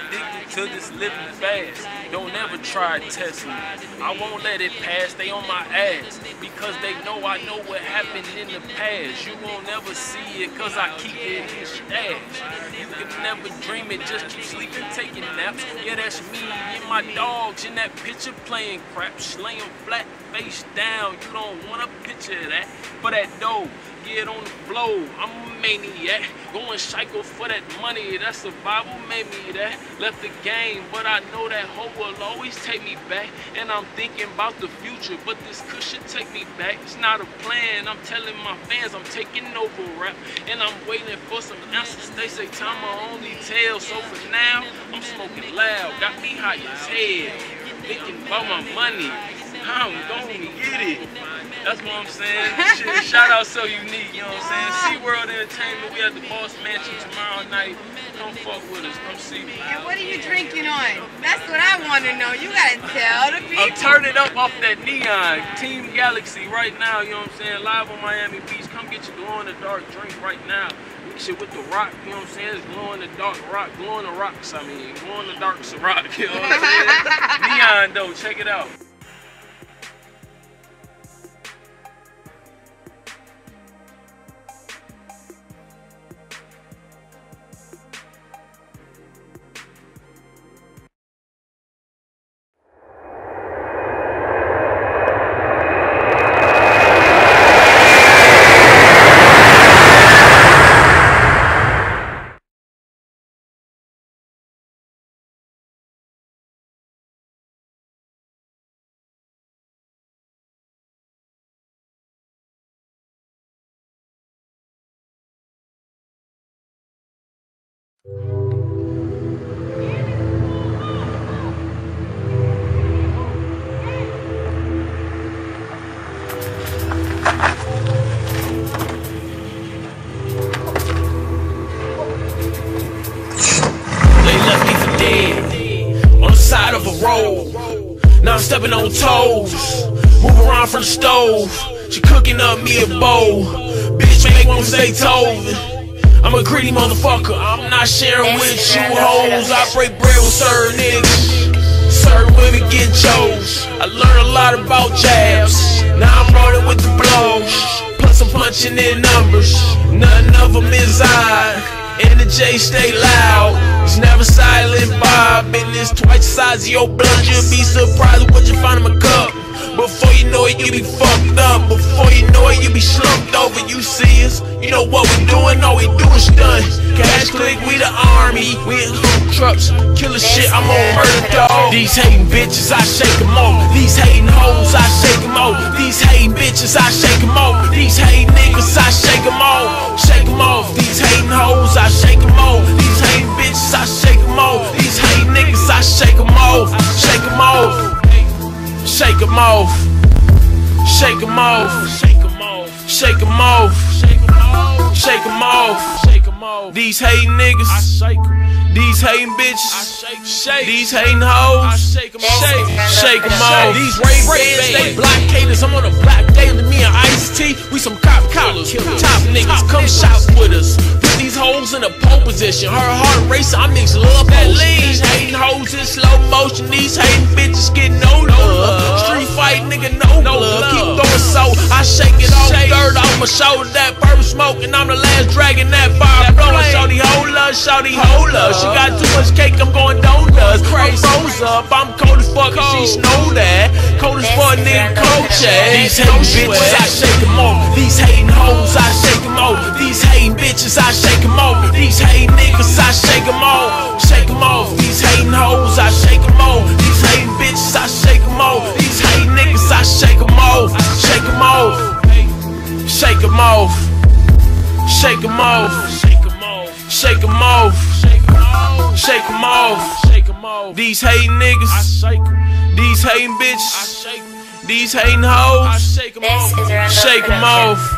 to this living fast. Don't ever try testing me. I won't let it pass, they on my ass. Because they know I know what happened in the past. You won't ever see it cause I keep it in stash. You can never dream it, just keep sleeping, taking naps. Yeah, that's me and my dogs in that picture playing crap. Slaying flat face down, you don't want a picture of that. For that dough, get on the flow, I'm a maniac. Going psycho for that money, that survival made me that. Left the game, but I know that hope will always take me back. And I'm thinking about the future, but this cushion take me back. It's not a plan, I'm telling my fans I'm taking over rap. And I'm waiting for some answers, they say time will only tell. So for now, I'm smoking loud, got me high as hell. Thinking about my money, I'm gonna get it. That's what I'm saying. Shit, shout out So Unique, you know what I'm saying? SeaWorld Entertainment, we at the Boss Mansion tomorrow night. Come fuck with us, come see me. And what are you drinking on? That's what I want to know. You gotta tell the people. I'm turning up off that neon. Team Galaxy right now, you know what I'm saying? Live on Miami Beach. Come get your glow-in-the-dark drink right now. Shit with the rock, you know what I'm saying? It's glow-in-the-dark rock, glow-in-the-rocks, I mean. Glow-in-the-dark's a rock, you know what I'm saying? Neon though, check it out. Now I'm stepping on toes, move around from the stove. She cooking up me a bowl. Bitch make one stay tovin'. I'm a greedy motherfucker, I'm not sharing with you hoes. I break bread with certain niggas, certain women get chose. I learned a lot about jabs, now I'm rolling with the blows. Plus I'm punching in numbers, none of them is I. And the J stay loud, it's never silent. Bob, and it's twice the size of your blunt. You'll be surprised with what you find in my cup. Before you know it, you be fucked up. Before you know it, you be slumped over. You see us, you know what we doing, all we do is stunts. Cash click, we the army, we in hoop trucks. Killer shit, I'm on murder dog. These hating bitches, I shake them off. These hating hoes, I shake them off. These hating bitches, I shake them off. These hating niggas, I shake them off. Shake them off. These hating hoes, I shake them off. These hating bitches, I shake them off. These hating niggas, I shake them off. Shake them off. Shake them off. Shake them off. Shake them off. Shake them off. Shake them off. These hating niggas, these hating bitches, these hating hoes, shake them off. These Ray Bans, they blockaders. I'm on a block daily, me and Ice-T. We some cop killers, top niggas. Come shop with us. Put these hoes in a pole position. Her heart racing, I mix love potion. These hating hoes in slow motion. These hating bitches get no love. Street fight, nigga, no love. Keep throwing so I shake it off. Dirt off my shoulder, that purple smoke, and I'm the last dragon that fire blowing. Shawty hold up, shawty hold up. She got too much cake, I'm going donuts. I'm froze up, I'm cold as fuck, and she know that. Cold as fuck, nigga, cold check. These hating bitches, I shake them off. These hating hoes, I shake them off. These hating bitches, I shake them off. These hating niggas, I shake them off. Shake them off. These hating hoes, I shake them off. These hating bitches, I shake them off. These hating niggas, I shake them off. Shake them off. Shake them off. Shake them off. Shake them off. Shake them off. Shake them off. These hating niggas, these hating bitches, these hating hoes, shake them off. Shake them off.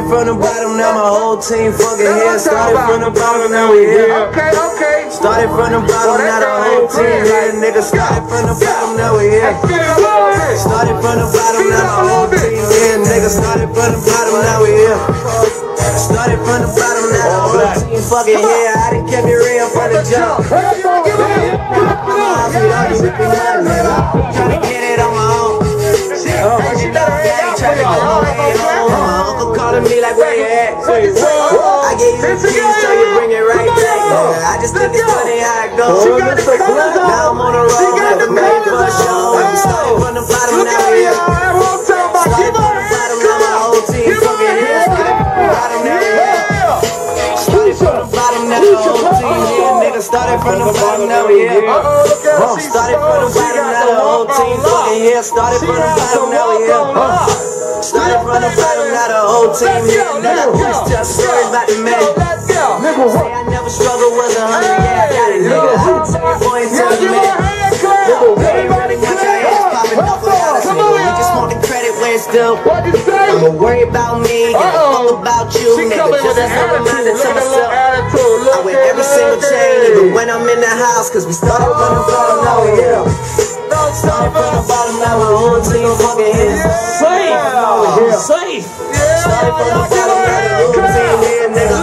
from the bottom, now my whole team fucking here. Started from the bottom, now we here. Started from the bottom, now the whole team here. Nigga, started from the bottom, now we here. Started from the bottom, now the whole team here. Nigga, started from the bottom, now we here. Started from the bottom, now the whole team fucking here. I done kept it real from the jump. Tryna get it on my own. Uncle calling me like, where you at? I gave you the keys, so you bring it right back. I just think it's funny how it goes. Now I'm on the road, like a man for a show. We started from the bottom, now we here. Started from the bottom, now my whole team fucking here. Started from the bottom, now we here. Started from the bottom, now the whole team here. Nigga, started from the bottom, now we here. Started from the bottom, now the whole team fucking here. Started from the bottom, now we here. Started from the bottom, now the whole team here. Nigga, please tell a story about the man. Say I never struggled, was 100, yeah, I got it, nigga. I can tell you, boy, and tell you, man. They ain't really want your ass popping off without us, nigga. We just want the credit where it's due. I'ma worry about me, give a fuck about you, nigga. Just as a reminder to myself, I wear every single chain, even when I'm in the house, cause we started from the bottom, now we here. Started from the bottom, now my whole team fucking here. Safe! Started from the bottom, now the whole team here, niggas.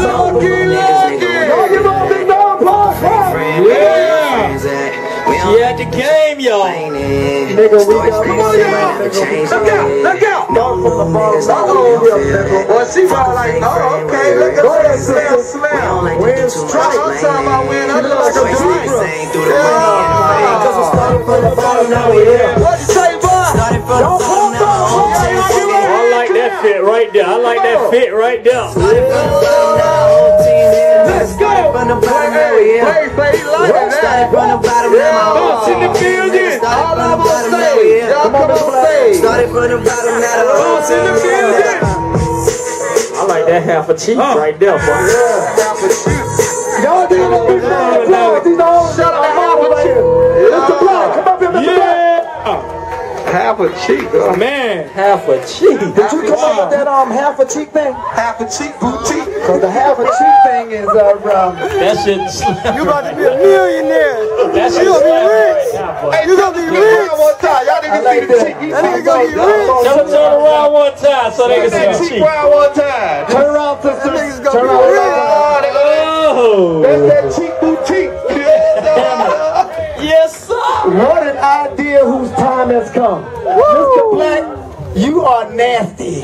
She at the game, y'all. Nigga, we got money, nigga. Look out! Don't from the bottom, boy, she was like, oh, okay, look at that, slam. Win strike. I'm talking about win, I look like a zebra. Cause we started from the bottom, now we here. What you say, boy? Started from the bottom, now the whole team fucking here. I like that fit right there. I like that fit right there. Started from the bottom, now the whole team here. Let's go! From the bottom, now we here. Started from the bottom, now my whole team here. Started from the bottom, now we here. Started from the bottom, now the whole team here. I like that half a cheek right there, boy. Half a cheek. Y'all give a big round of applause. These all shut up right here. Mr. Black, come up here, Mr. Black. Half a cheek, man. Half a cheek. Did you come up with that half a cheek thing? Half a cheek boutique. Cause the half a cheek thing is that shit. You about to be a millionaire. That shit. You gonna be rich. Hey, you gonna be rich. One time, y'all niggas see the cheek. That nigga gonna be rich. Turn around one time so they can see the cheek. Round one time. Turn around, sister. Niggas gonna be rich. Oh. That's that cheek boutique. Yes, sir. What an idea whose time has come. Mr. Black, you are nasty.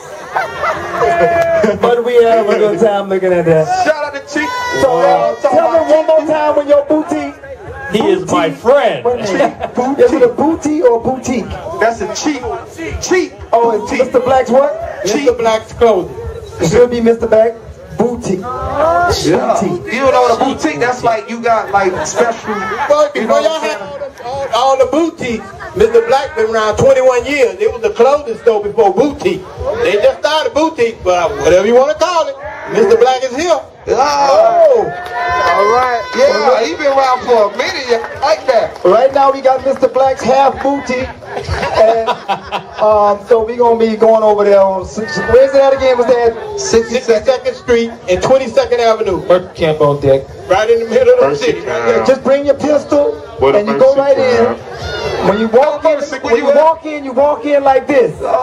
But we have a good time looking at that. Shout out to Cheek. So tell me one more time when your boutique. He is my friend. Is it a boutique or boutique? That's a cheap. Cheap. Oh, it's Mr. Black's what? Mr. Black's clothing. It should be Mr. Black. Boutique. Yeah. Boutique. You know the boutique, that's like you got like special. You know y'all have all the boutiques. Mr. Black been around 21 years. It was a clothing store before boutique. They just started boutique, but whatever you want to call it, Mr. Black is here. Oh, all right. Yeah, he been around for a minute. Yeah, like that. Right now we got Mr. Black's half boutique, and so we gonna be going over there on. Where's that again? Was that 62nd Street and 22nd Avenue? Camp on deck. Right in the middle of the city. Right? Just bring your pistol and you go right in. When you walk in, you walk in like this. Go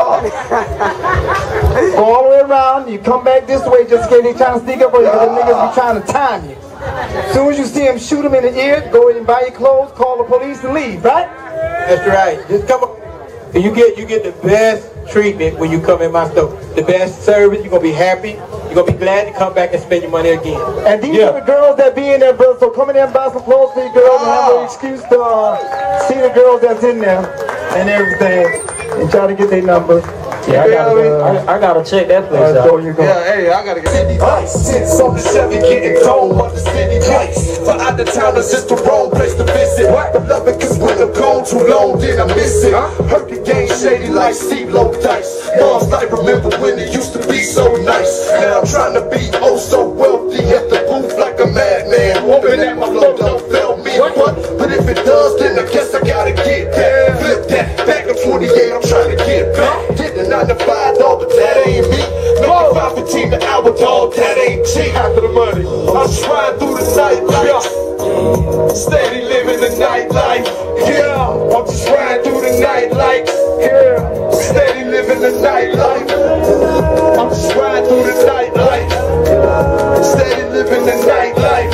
all the way around. You come back this way just in case they trying to sneak up on you. Because the niggas be trying to time you. As soon as you see them, shoot them in the ear. Go in and buy your clothes. Call the police and leave. Right? That's right. Just come up. You get the best treatment when you come in my store. The best service. You're gonna be happy. You're gonna be glad to come back and spend your money again. And these are the girls that be in there, bro. So come in there and buy some clothes for your girls and have no excuse to see the girls that's in there and everything and try to get their number. Yeah, I gotta check that place out. Yeah, hey, I gotta get that. Since on the Chevy getting dome on the city lights. For out of town, it's just the wrong place to visit. I love it cause when I'm gone too long, then I miss it. Heard the game shady like Steve Low Dice. Moms like remember when it used to be so nice. Now I'm trying to be oh so wealthy at the booth like a madman. Hoping that my flow don't fail me. But if it does, then I guess I gotta get that. Flip that, back to 28, I'm trying to get back. Getting 9 to 5, dog, but that ain't me. Making 5 17 an hour, dog, that ain't cheap. After the money, I'm just riding through the nightlife. Steady living the nightlife. Yeah, I'm just riding through the nightlife. Yeah, steady living the nightlife. I'm just riding through the nightlife. Steady living the nightlife.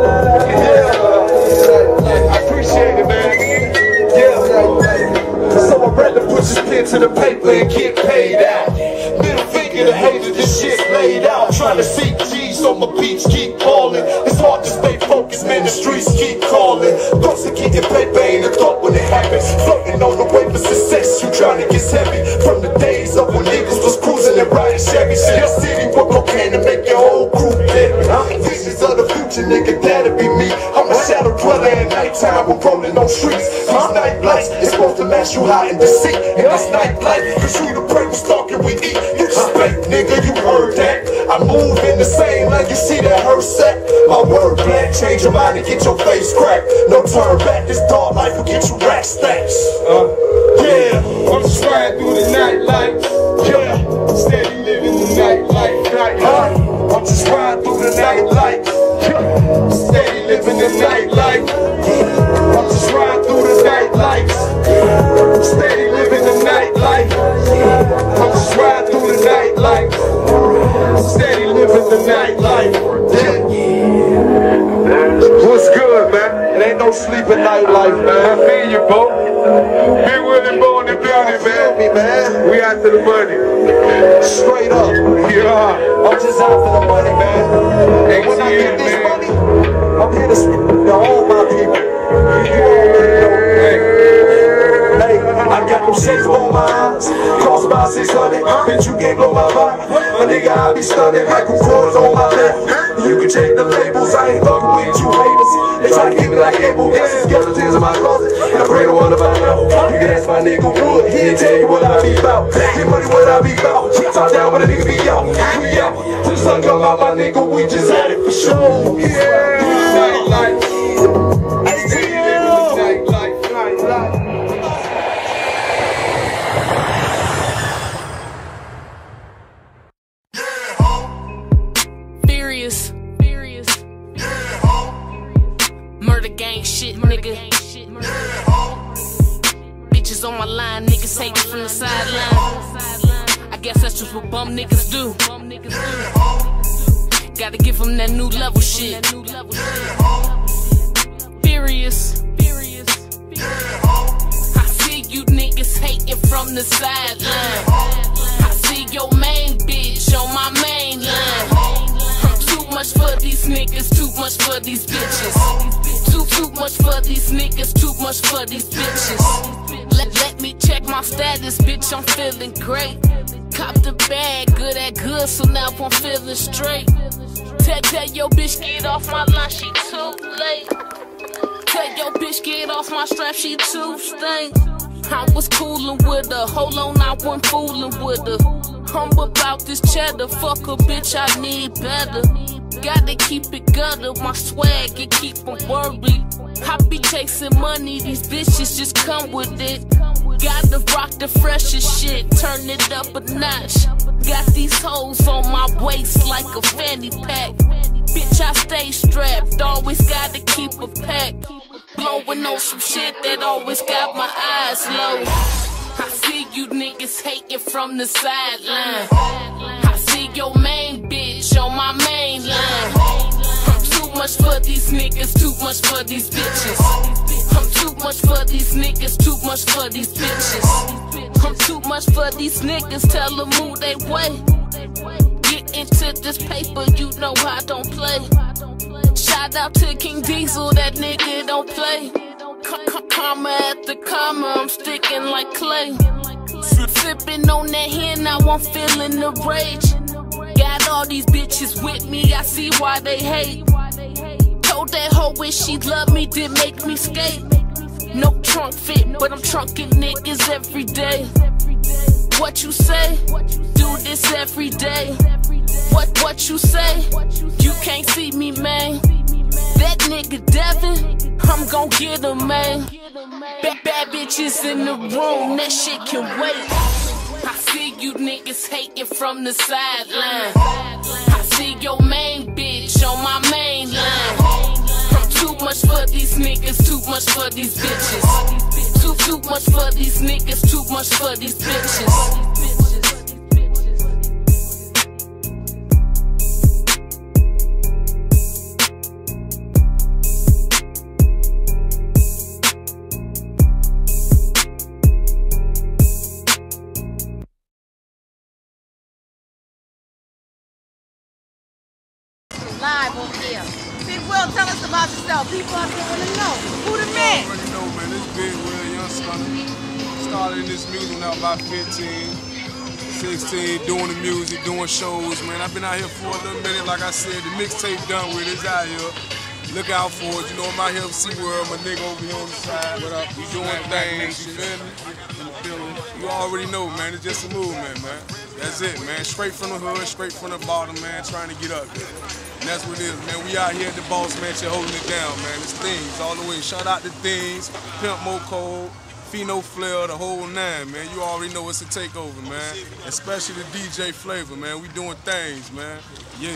Yeah, I appreciate it, man. Yeah, so I'd rather put this pen to the paper and get paid out. Middle finger to haters, this shit laid out. Trying to see G's on my beach, keep calling. It's hard to stay focused, man, the streets keep calling. Thoughts of getting paper ain't a thought when it happens. Floating on the way for success, you trying to get heavy. From the days of when niggas was cruising and riding Chevys. Your city with cocaine to make your whole crew dead. Visions of the future, nigga, that'll be me. I'm a shadow dweller at nighttime, we're rolling on streets. These night lights, it's supposed to match you high in the seat. In this nightlife, cause you the prey, we stalking, we eat. You just fake, nigga, you heard that. I move in the same lane, you see that her set. My word black, change your mind and get your face cracked. No turn back, this dark life will get you rack stacks. Yeah, I'm just riding through the nightlife. Yeah, steady living the nightlife. I'm just riding through the nightlife. Steady living the nightlife. I'm just riding through the nightlife. Steady living the nightlife. I'm just riding through the nightlife. Steady living the nightlife. What's good, man? It ain't no sleeping nightlife, man. I feel you, bro. Big Willie Bo in the building, man. We after the money. Straight up. Yeah. I'm just after the money, man. And when I get this money, I'm here to speak to all my people. You already know. Hey, I got them shades on my eyes. Cost about 600. Bitch, you can't blow my vibe. My nigga, I be stunning. Microphones on my left. You can check the labels. I ain't fucking with you haters. They try to keep me like Abel. Got some skeletons in my closet. And I pray to one about now. You can ask my nigga Wood. He'll tell you what I be about. Get money, what I be about. Top down when a nigga be out. We out. Till the sun come out, my nigga. We just had it for sure. Yeah. Nightlife. Murder gang shit, nigga. Bitches on my line, niggas hating from the sideline. I guess that's just what bum niggas do. Gotta give them that new level shit. Furious. I see you niggas hating from the sideline. I see your main bitch on my main line. I'm too much for these niggas, too much for these bitches. Too much for these niggas, too much for these bitches. Let me check my status, bitch, I'm feeling great. Cop the bag, good at good, so now I'm feeling straight. Tell your bitch get off my line, she too late. Tell your bitch get off my strap, she too stank. I was coolin' with her, hold on, I wasn't foolin' with her. I'm about this cheddar, fuck a bitch, I need better. Gotta keep it gutter, my swag, it keep them worried. I be chasing money, these bitches just come with it. Gotta rock the freshest shit, turn it up a notch. Got these hoes on my waist like a fanny pack. Bitch, I stay strapped, always gotta keep a pack. Blowing on some shit that always got my eyes low. I see you niggas hating from the sideline. I see your main bitch on my main line. I'm too much for these niggas, too much for these bitches. I'm too much for these niggas, too much for these bitches. I'm too much for these niggas, tell them move they way. Get into this paper, you know I don't play. Shout out to King Diesel, that nigga don't play. Karma at the comma, I'm sticking like clay. Sipping on that hen, now I'm feeling the rage. Got all these bitches with me, I see why they hate. Told that hoe wish she loved me, did make me skate. No trunk fit, but I'm trunking niggas every day. What you say? Do this every day. What you say? You can't see me, man. That nigga Devin, I'm gon' get him, man. Bad bitches in the room, that shit can wait. I see you niggas hating from the sideline. much for these bitches. Too much for these niggas, too much for these bitches. Live on here. Big Will, tell us about yourself. People out there want to know. Who the man? You already know, man. This Big Will, young stunner. Started in this music when I was about 15, 16, doing the music, doing shows, man. I've been out here for a little minute. Like I said, the mixtape done with. It's out here. Look out for it. You know, I'm out here with SeaWorld, my nigga over here on the side. What up? We doing things, you feel me? You already know, man. It's just a movement, man. That's it, man. Straight from the hood, straight from the bottom, man. Trying to get up there. And that's what it is, man. We out here at the Boss Mansion holding it down, man. It's Things all the way. Shout out to Things, Pimp Mo Cole, Pheno Flair, the whole nine, man. You already know it's a takeover, man. Especially the DJ Flavor, man. We doing things, man. Yeah.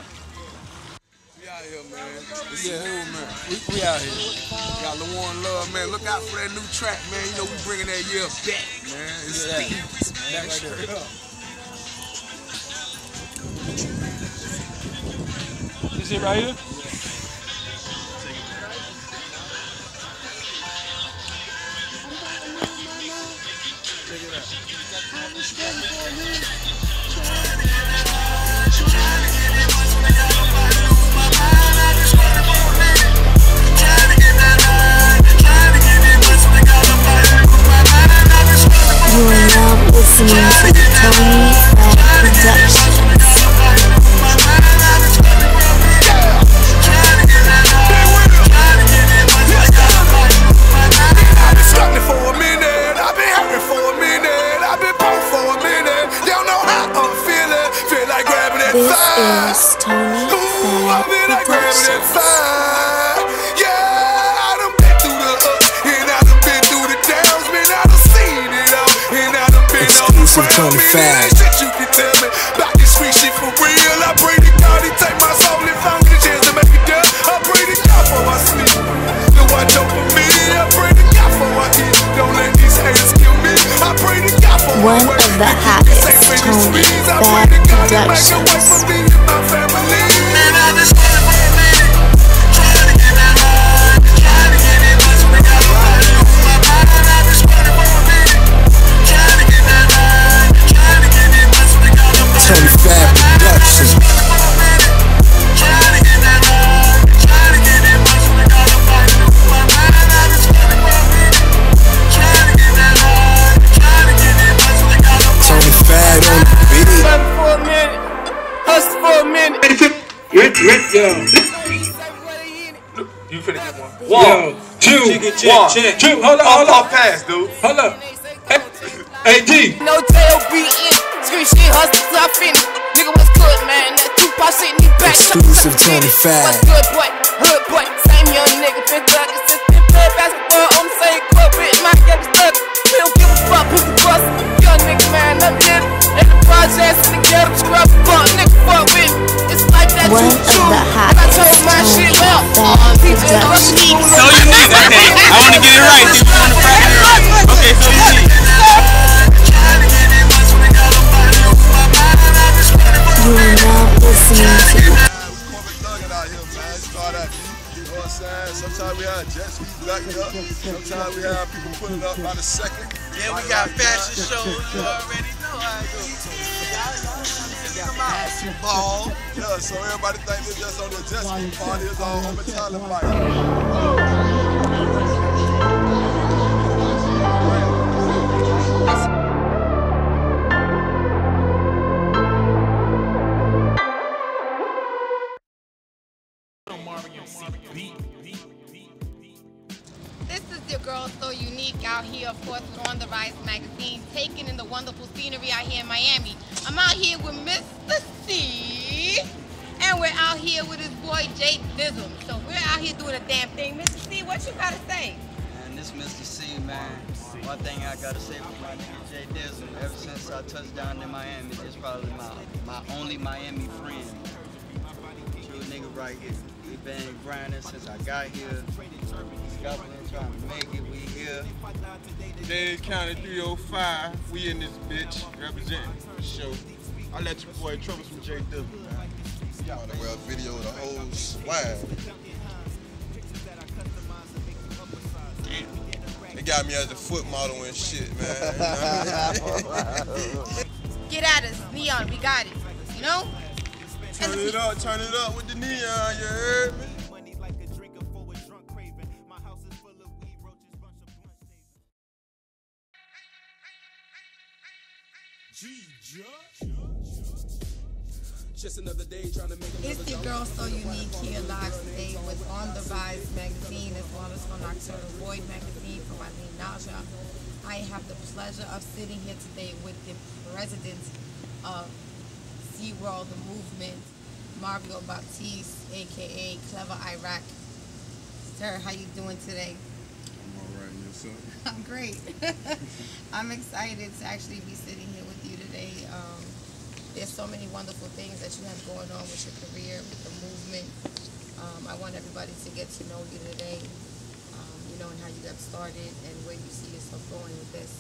We out here, man. It's a movement. We out here. Got LaWarn Love, man. Look out for that new track, man. You know we bringing that year back, man. It's Things, man. Back straight up. Is it right here? Check it out. You are now listening to Tony Fat Productions. This is Tony Fat Productions. Yeah, I done been through the ups and I done been through the downs, man. I done seen it all and I done been on the ground. Tony Fat. Shit you can tell me about this sweet shit for real. I pray to God he take my soul and find me the chance to make it done. I pray to God for my sleep. To watch over me. I pray to God for my eat. Don't let these haters kill me. I pray to God for my one of the hottest Tony Fat Productions. Tony Fat Productions. Tony Fat on the beat. For a minute, hustle for a minute. You finna get one. 1, 2, 1, 2. Hold up. Pass, dude. Hold up. Hey, D. No tail beating, scream shit, hustle till I finish. Nigga, what's good, man? That Tupac shit in these back. Exclusive Tony Fat. What's good, boy? Hood boy, same young nigga. Been thuggin' since been playing basketball on the same court with my get stuck. We don't give a fuck who's the boss. Young nigga, man, nothing did. At the projects in the ghetto, scrub fuck, nigga, fuck with me. It's like that one too. Of the I told my shit well. So you need that. I want to get it right. See, we want to practice it right. Okay, so you need. You are now listening to Sometimes we have jet skis blacked up. Sometimes we have people pulling up by the second. Yeah, we got fashion shows. You already know how it goes. Basketball. Yeah, so everybody think it's just on the jet ski party. It's all on the talent fight. This is your girl, So Unique, out here, of course, with On the Rise magazine, taking in the wonderful scenery out here in Miami. I'm out here with Mr. C, and we're out here with his boy, Jay Dizzle. So we're out here doing a damn thing. Mr. C, what you gotta say? Man, this Mr. C, man, one thing I gotta say for my nigga Jay Dizzle, ever since I touched down in Miami, this is probably my only Miami friend. True nigga right here. We been grinding since I got here. Scuffling trying to make it. We here. Dade County 305. We in this bitch representing the show. I let your boy Troubles from J Dizzle, man. Y'all the well video of the whole swag. Damn. They got me as a foot model and shit, man. Get at us, Neon, we got it. You know? Turn it up with the neon, you heard me? Just another day trying to make It's your girl So Unique here live today with On the Rise magazine as well as from Nocturnal Void magazine from Eileen Naja. I have the pleasure of sitting here today with the president of SeaWorld, the movement, Mario Baptiste, aka Clever Iraq. Sir, how you doing today? I'm all right, yourself? I'm great. I'm excited to actually be sitting here with you today. There's so many wonderful things that you have going on with your career, with the movement. I want everybody to get to know you today, you know, and how you got started and where you see yourself going with this.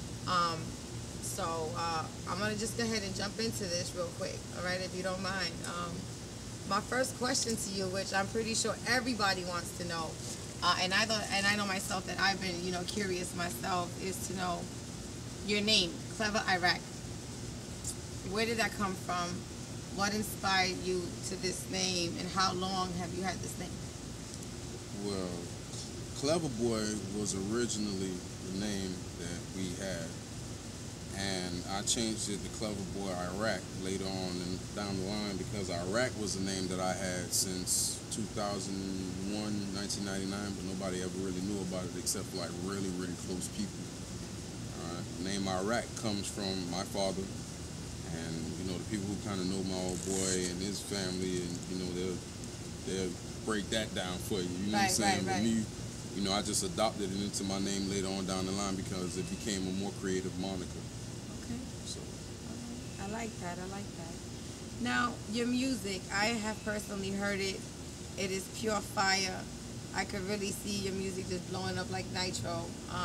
So I'm going to just go ahead and jump into this real quick, all right, if you don't mind. My first question to you, which I'm pretty sure everybody wants to know, and I know myself that I've been, you know, curious myself, is to know your name, Clever Iraq. Where did that come from? What inspired you to this name, and how long have you had this name? Well, Clever Boy was originally the name that we had, and I changed it to Clever Boy Iraq later on and down the line because Iraq was a name that I had since 2001, 1999, but nobody ever really knew about it except for like really, really close people. The name Iraq comes from my father. And, you know, the people who kind of know my old boy and his family, and, you know, they'll break that down for you. You know what I'm saying? But me, you know, I just adopted it into my name later on down the line because it became a more creative moniker. Okay. So. I like that. I like that. Now, your music, I have personally heard it. It is pure fire. I could really see your music just blowing up like nitro.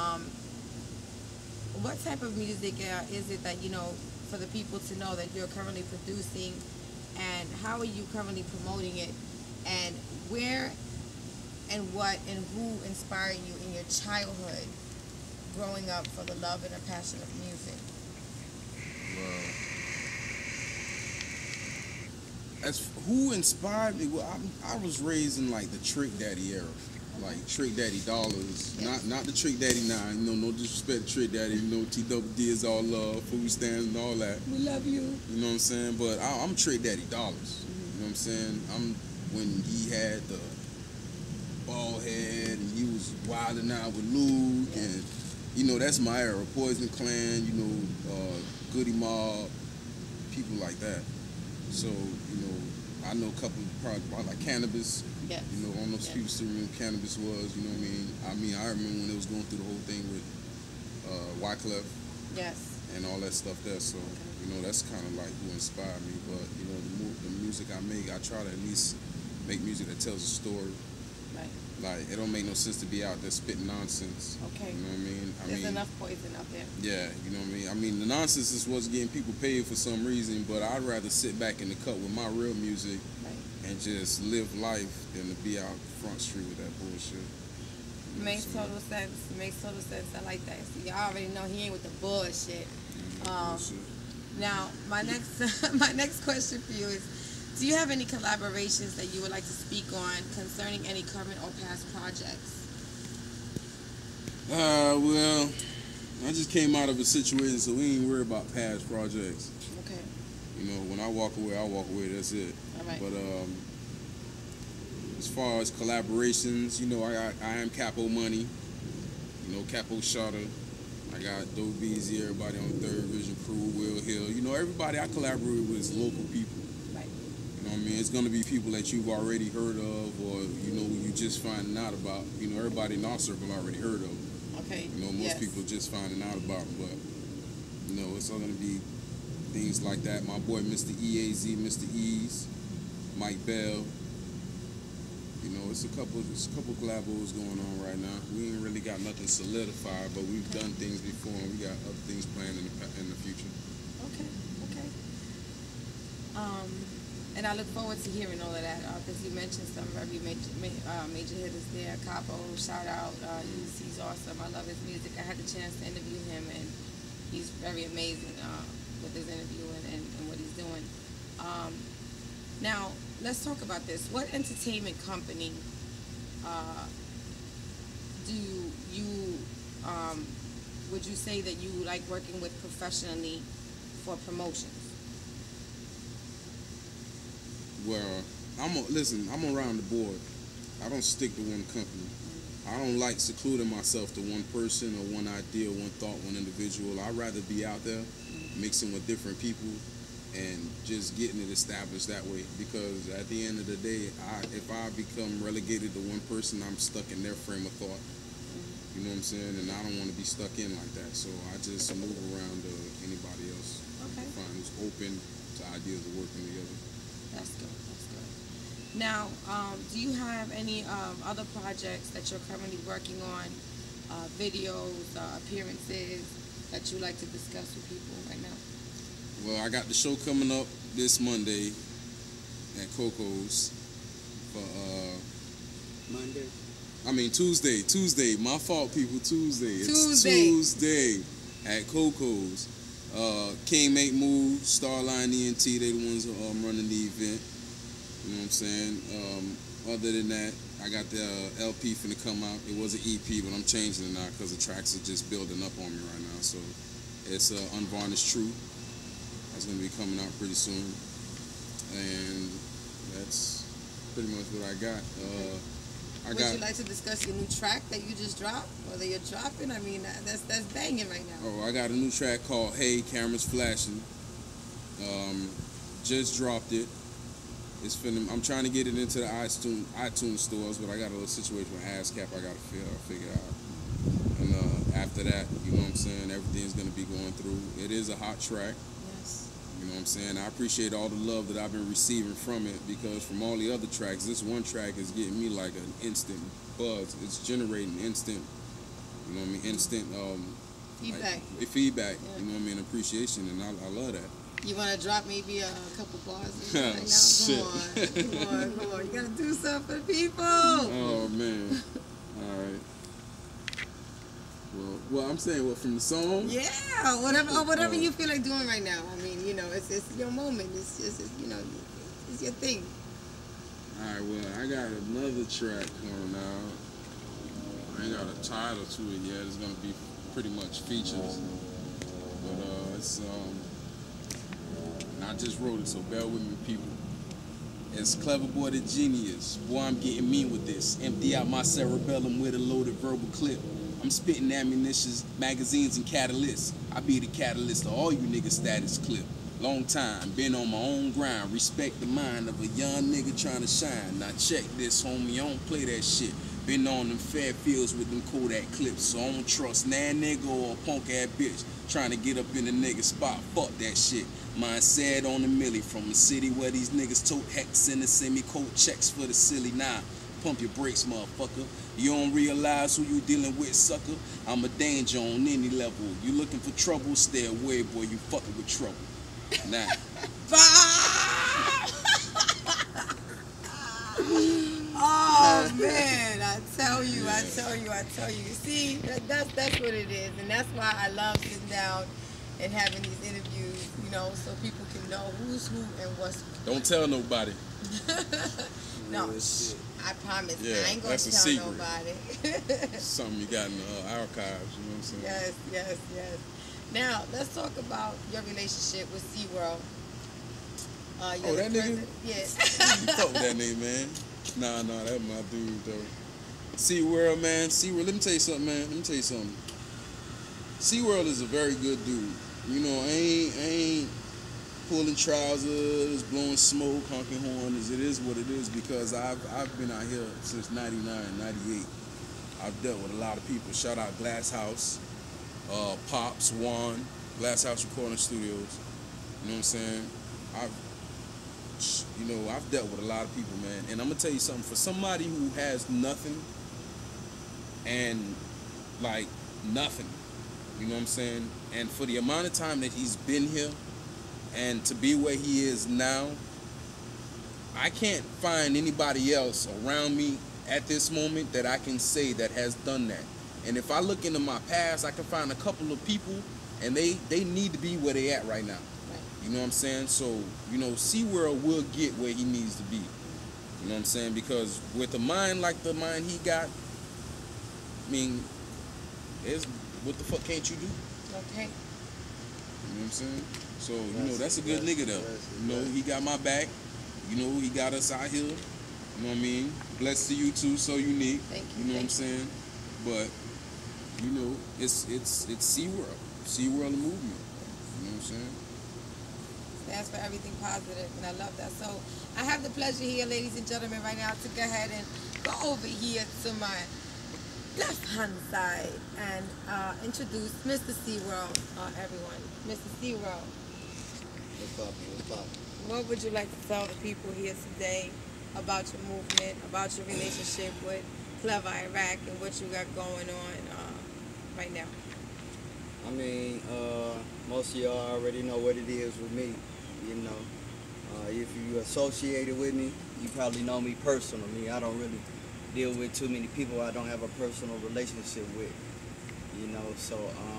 What type of music is it that, you know, for the people to know that you're currently producing, and how are you currently promoting it, and where and what and who inspired you in your childhood growing up for the love and the passion of music? Well, as who inspired me, well, I was raised in like the Trick Daddy era. Like Trick Daddy Dollars, yes. not the Trick Daddy 9, you know, no disrespect to Trick Daddy, you know, TWD is all love, food stands and all that. We love you. You know what I'm saying? But I'm Trick Daddy Dollars. You know what I'm saying? I'm when he had the bald head and he was wilding out with Luke, and you know, that's my era. Poison Clan, you know, Goody Mob, people like that. So, you know, I know a couple of projects like Cannabis. Yes. You know, I don't know if people still remember what Cannabis was, you know what I mean? I remember when it was going through the whole thing with Wyclef. Yes. And all that stuff there. So, you know, that's kind of like who inspired me. But, you know, the music I make, I try to at least make music that tells a story. Right. Like, it don't make no sense to be out there spitting nonsense. Okay. You know what I mean? There's enough poison out there. Yeah, you know what I mean? I mean, the nonsense is what's getting people paid for some reason, but I'd rather sit back in the cut with my real music. Right. And just live life than to be out front street with that bullshit. You know, makes total sense. Makes total sense. I like that. See, I already know he ain't with the bullshit. Now, my next question for you is: do you have any collaborations that you would like to speak on concerning any current or past projects? Well, I just came out of a situation, so we ain't worried about past projects. Okay. You know, when I walk away, I walk away. That's it. All right. But as far as collaborations, you know, I am Capo Money. You know, Capo Shutter. I got Doe Beezy, everybody on the Third Vision crew, Will Hill. You know, everybody I collaborate with is local people. Right. You know what I mean? It's going to be people that you've already heard of, or, you know, you just finding out about. You know, everybody in our circle already heard of them. Okay. You know, most people just finding out about them, but, you know, it's all going to be things like that. My boy, Mr. EAZ, Mr. Ease, Mike Bell. You know, it's a couple collabos going on right now. We ain't really got nothing solidified, but we've done things before, and we got other things planned in the future. Okay. And I look forward to hearing all of that because you mentioned some very major hitters there. Capo, shout out. He's awesome. I love his music. I had the chance to interview him, and he's very amazing with his interview and what he's doing. Now, let's talk about this. What entertainment company would you say that you like working with professionally for promotions? Well, I'm around the board. I don't stick to one company. I don't like secluding myself to one person or one idea, one thought, one individual. I'd rather be out there mixing with different people and just getting it established that way, because at the end of the day, if I become relegated to one person, I'm stuck in their frame of thought. You know what I'm saying? And I don't want to be stuck in like that. So I just move around to anybody else. Okay. Find who's open to ideas of working together. That's good. Now, do you have any other projects that you're currently working on, videos, appearances that you like to discuss with people right now? Well, I got the show coming up this Monday at Coco's for Tuesday. My fault, people. Tuesday. It's Tuesday at Coco's. King Make Move, Starline ENT, they the ones running the event. You know what I'm saying? Other than that, I got the LP finna come out. It was an EP, but I'm changing it now because the tracks are just building up on me right now. So it's Unvarnished Truth. That's gonna be coming out pretty soon. And that's pretty much what I got. Would you like to discuss your new track that you just dropped? Whether you're dropping, I mean, that's banging right now. Oh, I got a new track called Hey, Cameras Flashing. Just dropped it. I'm trying to get it into the iTunes stores, but I got a little situation with ASCAP I got to figure out. And after that, you know what I'm saying, everything's going to be going through. It is a hot track. Yes. You know what I'm saying? I appreciate all the love that I've been receiving from it, because from all the other tracks, this one track is getting me like an instant buzz. It's generating instant, you know what I mean, instant feedback. Feedback, yeah. You know what I mean, appreciation, and I love that. You want to drop maybe a couple bars right now? Shit. Come on. You got to do something for the people. Oh, man. All right. Well, I'm saying, from the song? Yeah, whatever you feel like doing right now. I mean, you know, it's your moment. It's you know, it's your thing. All right, well, I got another track coming out. I ain't got a title to it yet. It's going to be pretty much features. But it's, I just wrote it, so bear with me, people. It's Clever Boy the Genius. Boy, I'm getting mean with this. Empty out my cerebellum with a loaded verbal clip. I'm spitting ammunitions, magazines, and catalysts. I be the catalyst of all you niggas status clip. Long time, been on my own grind. Respect the mind of a young nigga trying to shine. Now check this, homie, I don't play that shit. Been on them fair fields with them Kodak clips, so I don't trust nan nigga or a punk ass bitch trying to get up in the nigga spot. Fuck that shit. Mine said on the millie from the city where these niggas tote hex in the semi-coat checks for the silly. Nah, pump your brakes, motherfucker. You don't realize who you dealing with, sucker. I'm a danger on any level. You looking for trouble? Stay away, boy. You fucking with trouble. Nah. Oh man, I tell you. See, that's what it is, and that's why I love sitting down and having these interviews, you know, so people can know who's who and what's who. Don't tell nobody. No, I promise. Yeah, I ain't gonna that's a tell secret. nobody. Something you got in the archives, you know what I'm saying? Yes. Now, let's talk about your relationship with SeaWorld. That nigga? Yeah. You fuck with that nigga, man. Nah, that's my dude, though. SeaWorld, man. SeaWorld, let me tell you something. SeaWorld is a very good dude. You know, I ain't pulling trousers, blowing smoke, honking horns. It is what it is, because I've been out here since 99, 98. I've dealt with a lot of people. Shout out Glass House, Pops, Juan, Glass House Recording Studios. You know what I'm saying? much. You know, I've dealt with a lot of people, man. And I'm gonna tell you something. For somebody who has nothing and like nothing, you know what I'm saying? And for the amount of time that he's been here and to be where he is now, I can't find anybody else around me at this moment that I can say that has done that. And if I look into my past, I can find a couple of people, and they need to be where they at right now. You know what I'm saying? So, you know, SeaWorld will get where he needs to be. You know what I'm saying? Because with a mind like the mind he got, I mean, what the fuck can't you do? Okay. You know what I'm saying? So, you know, that's a good nigga though. You know, he got my back. You know, he got us out here. You know what I mean? Blessed to you too, so unique. Thank you. You know what I'm saying? But, you know, it's SeaWorld. SeaWorld the movement. You know what I'm saying? Stands for everything positive, and I love that. So I have the pleasure here, ladies and gentlemen, right now to go ahead and go over here to my left-hand side and introduce Mr. SeaWorld, everyone. Mr. SeaWorld. What's up? What would you like to tell the people here today about your movement, about your relationship with Clever Iraq, and what you got going on right now? I mean, most of y'all already know what it is with me, you know. If you associated with me, you probably know me personally. I don't really deal with too many people I don't have a personal relationship with, you know. So,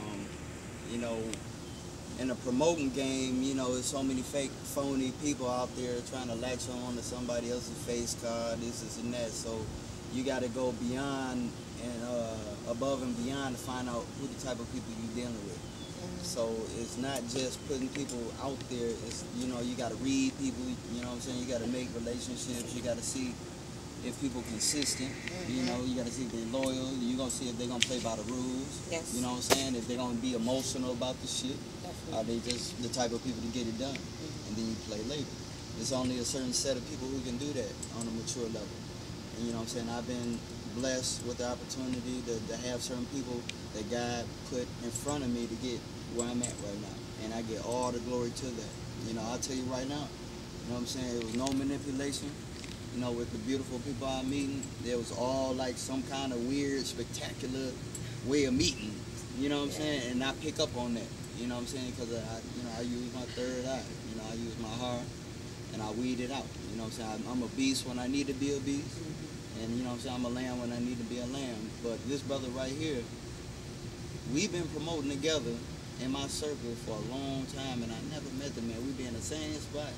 you know, in the promoting game, you know, there's so many fake, phony people out there trying to latch on to somebody else's face card, this and that. So you got to go beyond and above and beyond to find out who the type of people you're dealing with. So it's not just putting people out there. It's, you know, you got to read people. You know what I'm saying? You got to make relationships. You got to see if people consistent. You know, you got to see if they're loyal. You gonna see if they're gonna play by the rules. Yes. You know what I'm saying? If they're gonna be emotional about the shit. Are they just the type of people to get it done? And then you play later. There's only a certain set of people who can do that on a mature level. And you know what I'm saying? I've been blessed with the opportunity to have certain people that God put in front of me to get where I'm at right now. And I get all the glory to that. You know, I'll tell you right now, you know what I'm saying? It was no manipulation. You know, with the beautiful people I'm meeting, there was all like some kind of weird, spectacular way of meeting. You know what I'm saying? And I pick up on that. You know what I'm saying? Because I use my third eye. You know, I use my heart and I weed it out. You know what I'm saying? I'm a beast when I need to be a beast. And you know what I'm saying? I'm a lamb when I need to be a lamb. But this brother right here, we've been promoting together in my circle for a long time, and I never met the man. We be in the same spot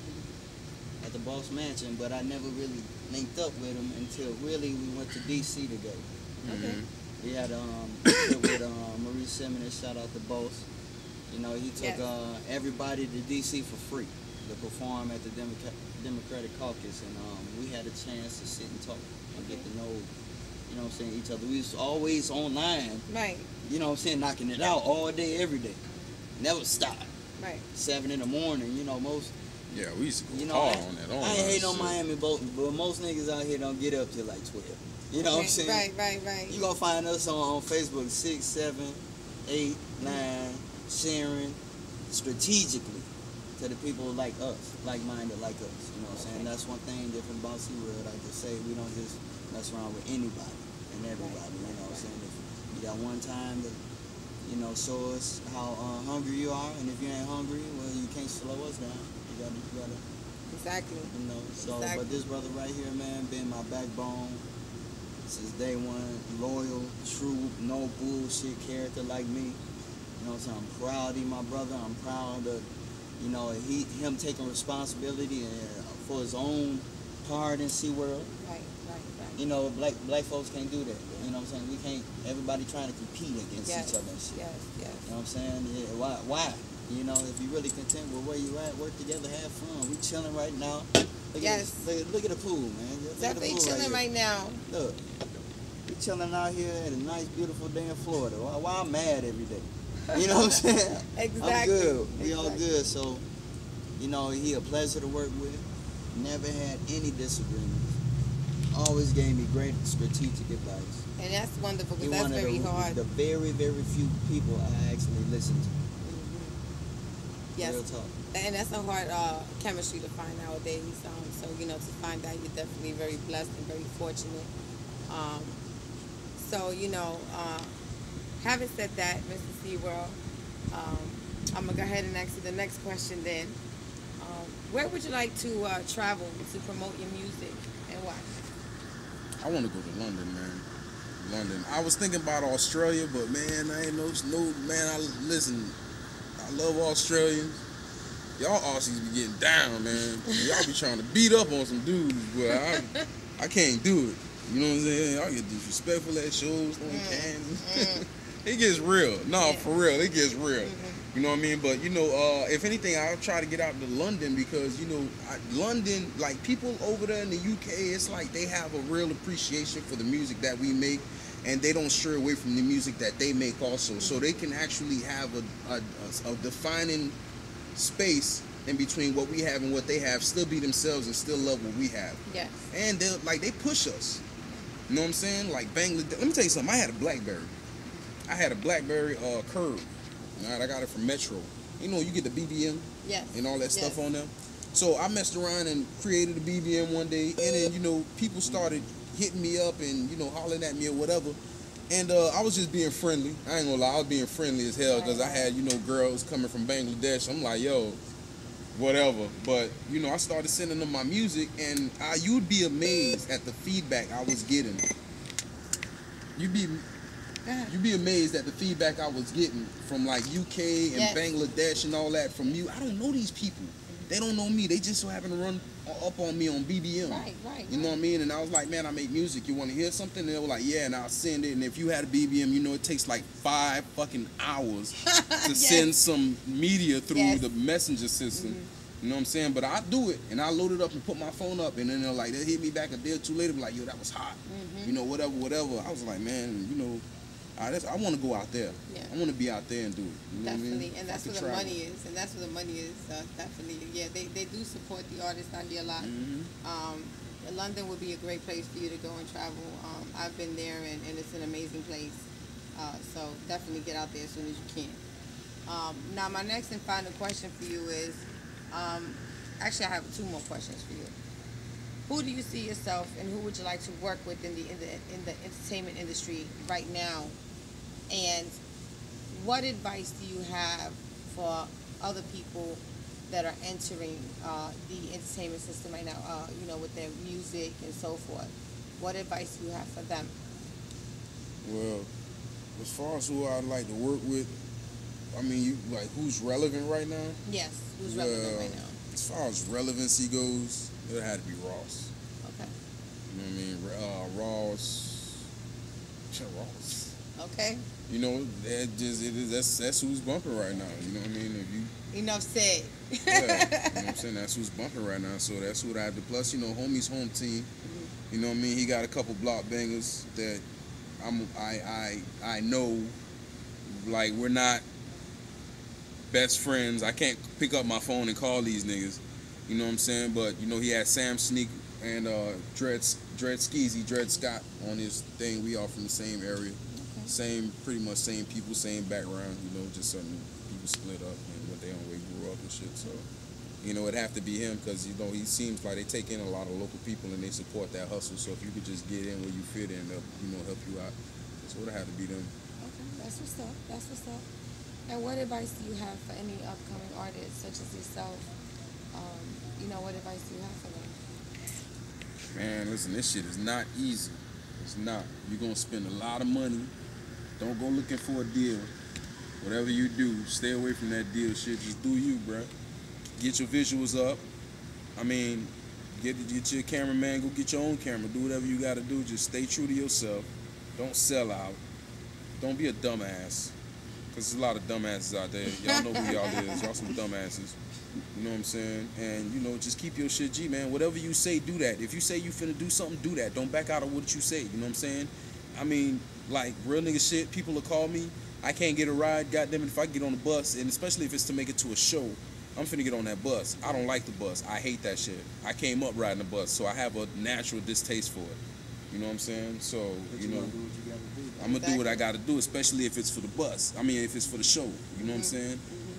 at the Boss Mansion, but I never really linked up with him until really we went to DC together. Okay. We had trip with Maurice Simmons, shout out to Boss. You know, he took everybody to DC for free to perform at the Democratic Caucus, and we had a chance to sit and talk and get to know, you know what I'm saying, each other. We was always online, right? You know what I'm saying, knocking it out all day, every day. Never stop. Right. 7 in the morning, you know, most. Yeah, we used to go you know, hard on that. I ain't hate on Miami boat, but most niggas out here don't get up till like 12. You know what I'm saying? Right. You gonna find us on Facebook 6, 7, 8, 9, sharing strategically to the people like us, like-minded like us. You know what I'm saying? That's one thing different about SeaWorld. I just say we don't just mess around with anybody and everybody. You know what I'm saying? If you got one time to, you know, show us how hungry you are, and if you ain't hungry, well, you can't slow us down. You gotta. Exactly. You know. So, but this brother right here, man, been my backbone since day one. Loyal, true, no bullshit character like me. You know what I'm saying? I'm proud of my brother. I'm proud of, you know, him taking responsibility for his own part in SeaWorld. Right. You know, black folks can't do that. You know what I'm saying? We can't. Everybody trying to compete against each other and shit. Yes. You know what I'm saying? Yeah, why? You know, if you really content with where you at, work together, have fun. We chilling right now. Look at the pool, man. Definitely chilling right now. Look, we chilling out here at a nice, beautiful day in Florida. Why I'm mad every day? You know what I'm saying? Exactly. I'm good. We all good. So, you know, he a pleasure to work with. Never had any disagreements. Always gave me great strategic advice. And that's wonderful, because that's very hard. The very, very few people I actually listen to. Yes. Real talk. And that's a hard chemistry to find nowadays. So, you know, to find that, you're definitely very blessed and very fortunate. So, you know, having said that, Mr. SeaWorld, I'm going to go ahead and ask you the next question then. Where would you like to travel to promote your music and why? I want to go to London, man. London. I was thinking about Australia, but man, I ain't no man. Listen, I love Australians. Y'all Aussies be getting down, man. Y'all be trying to beat up on some dudes, but I can't do it. You know what I'm saying? Y'all get disrespectful at shows, throwing cans. It gets real. No, for real, it gets real. You know what I mean? But, you know, if anything, I'll try to get out to London because, you know, London, like, people over there in the UK, it's like they have a real appreciation for the music that we make, and they don't stray away from the music that they make also. So they can actually have a defining space in between what we have and what they have, still be themselves and still love what we have. Yes. And they push us. You know what I'm saying? Like Bangladesh. Let me tell you something. I had a BlackBerry. I had a BlackBerry Curve. All right, I got it from Metro. You know, you get the BBM and all that stuff on them. So I messed around and created a BBM one day, and then, you know, people started hitting me up and, you know, hollering at me or whatever. And I was just being friendly. I ain't gonna lie, I was being friendly as hell because I had, you know, girls coming from Bangladesh. I'm like, yo, whatever. But, you know, I started sending them my music, and you'd be amazed at the feedback I was getting. You'd be amazed at the feedback I was getting from like UK and Bangladesh and all that from you. I don't know these people. They don't know me. They just so happen to run up on me on BBM. Right. You know what I mean? And I was like, man, I make music. You want to hear something? And they were like, yeah, and I'll send it. And if you had a BBM, you know, it takes like 5 fucking hours to send some media through the messenger system. You know what I'm saying? But I do it, and I load it up and put my phone up, and then they're like, they'll hit me back a day or two later, be like, yo, that was hot. You know, whatever. I was like, man, you know, I want to go out there. I want to be out there and do it. You know Definitely, what I mean? and that's where the money is. And that's where the money is. Definitely, yeah. They do support the artists out here a lot. London would be a great place for you to go and travel. I've been there, and it's an amazing place. So definitely get out there as soon as you can. Now, my next and final question for you is, actually, I have 2 more questions for you. Who do you see yourself, and who would you like to work with in the entertainment industry right now? And what advice do you have for other people that are entering the entertainment system right now? You know, with their music and so forth. What advice do you have for them? Well, as far as who I'd like to work with, I mean, you like who's relevant right now? Yes, who's relevant right now? As far as relevancy goes, it had to be Ross. Okay. You know what I mean? Ross. Okay. You know, that's who's bumping right now. You know what I mean? Enough said. You know what I'm saying? That's who's bumping right now. So that's who I have to. Plus, you know, homie's home team. You know what I mean? He got a couple block bangers that I know. Like, we're not best friends. I can't pick up my phone and call these niggas. You know what I'm saying? But, you know, he had Sam Sneak and Dred Skeezy, Dred Scott on his thing. We all from the same area. Pretty much same people, same background. You know, just certain people split up and what they own way grew up and shit. So, you know, it'd have to be him because, you know, he seems like they take in a lot of local people and they support that hustle. So if you could just get in where you fit in, they'll, you know, help you out. So it'd have to be them. Okay, that's what's up. That's what's up. And what advice do you have for any upcoming artists such as yourself? You know, what advice do you have for them? Man, listen, this shit is not easy. It's not. You're going to spend a lot of money. Don't go looking for a deal. Whatever you do, stay away from that deal shit. Just do you, bro. Get your visuals up. I mean, get your cameraman, go get your own camera. Do whatever you got to do. Just stay true to yourself. Don't sell out. Don't be a dumbass. Because there's a lot of dumbasses out there. Y'all know who y'all is. Y'all some dumbasses. You know what I'm saying? And, you know, just keep your shit G, man. Whatever you say, do that. If you say you finna do something, do that. Don't back out of what you say. You know what I'm saying? I mean, like, real nigga shit, people will call me. I can't get a ride. Goddamn it, if I get on the bus, and especially if it's to make it to a show, I'm finna get on that bus. I don't like the bus. I hate that shit. I came up riding the bus, so I have a natural distaste for it. You know what I'm saying? So, you know, I'm gonna do what I gotta do, especially if it's for the bus. I mean, if it's for the show. You know what I'm saying?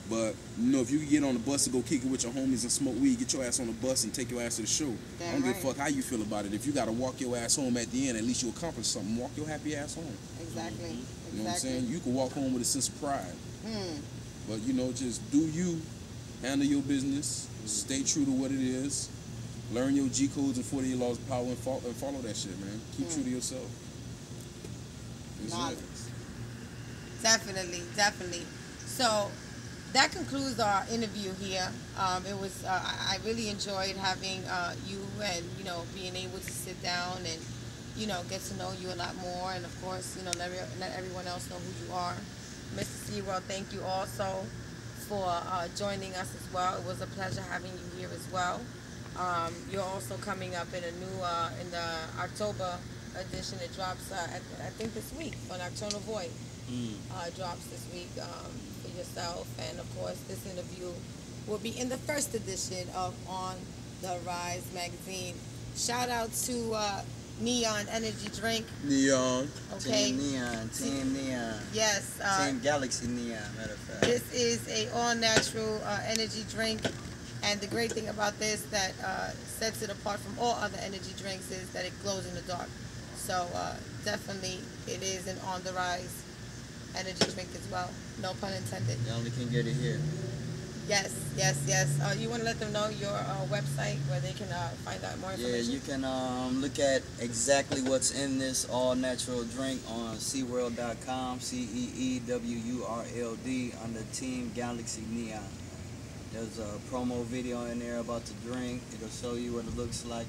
But, you know, if you can get on the bus and go kick it with your homies and smoke weed, get your ass on the bus and take your ass to the show. I don't give a fuck how you feel about it. If you got to walk your ass home at the end, at least you accomplished something. Walk your happy ass home. Exactly. You know what I'm saying? You can walk home with a sense of pride. But, you know, just do you, handle your business, stay true to what it is, learn your G codes and 48 laws of power and follow that shit, man. Keep true to yourself. Knowledge. Definitely, definitely. So that concludes our interview here. It was I really enjoyed having you and, you know, being able to sit down and, you know, get to know you a lot more, and of course, you know, let everyone else know who you are. Mr. SeaWorld, thank you also for joining us as well. It was a pleasure having you here as well. You're also coming up in a new in the October edition. It drops I think this week on Nocturnal Void. Drops this week for yourself, and of course this interview will be in the first edition of On the Rise magazine. Shout out to Neon Energy Drink. Neon. Okay. Team Neon. Yes. Team Galaxy Neon, matter of fact. This is a all-natural energy drink, and the great thing about this that sets it apart from all other energy drinks is that it glows in the dark. So definitely it is an On the Rise energy drink as well. No pun intended. You only can get it here. Yes, yes, yes. You want to let them know your website where they can find out more information? Yeah, you can look at exactly what's in this all-natural drink on SeaWorld.com, CEEWURLD, under Team Galaxy Neon. There's a promo video in there about the drink. It'll show you what it looks like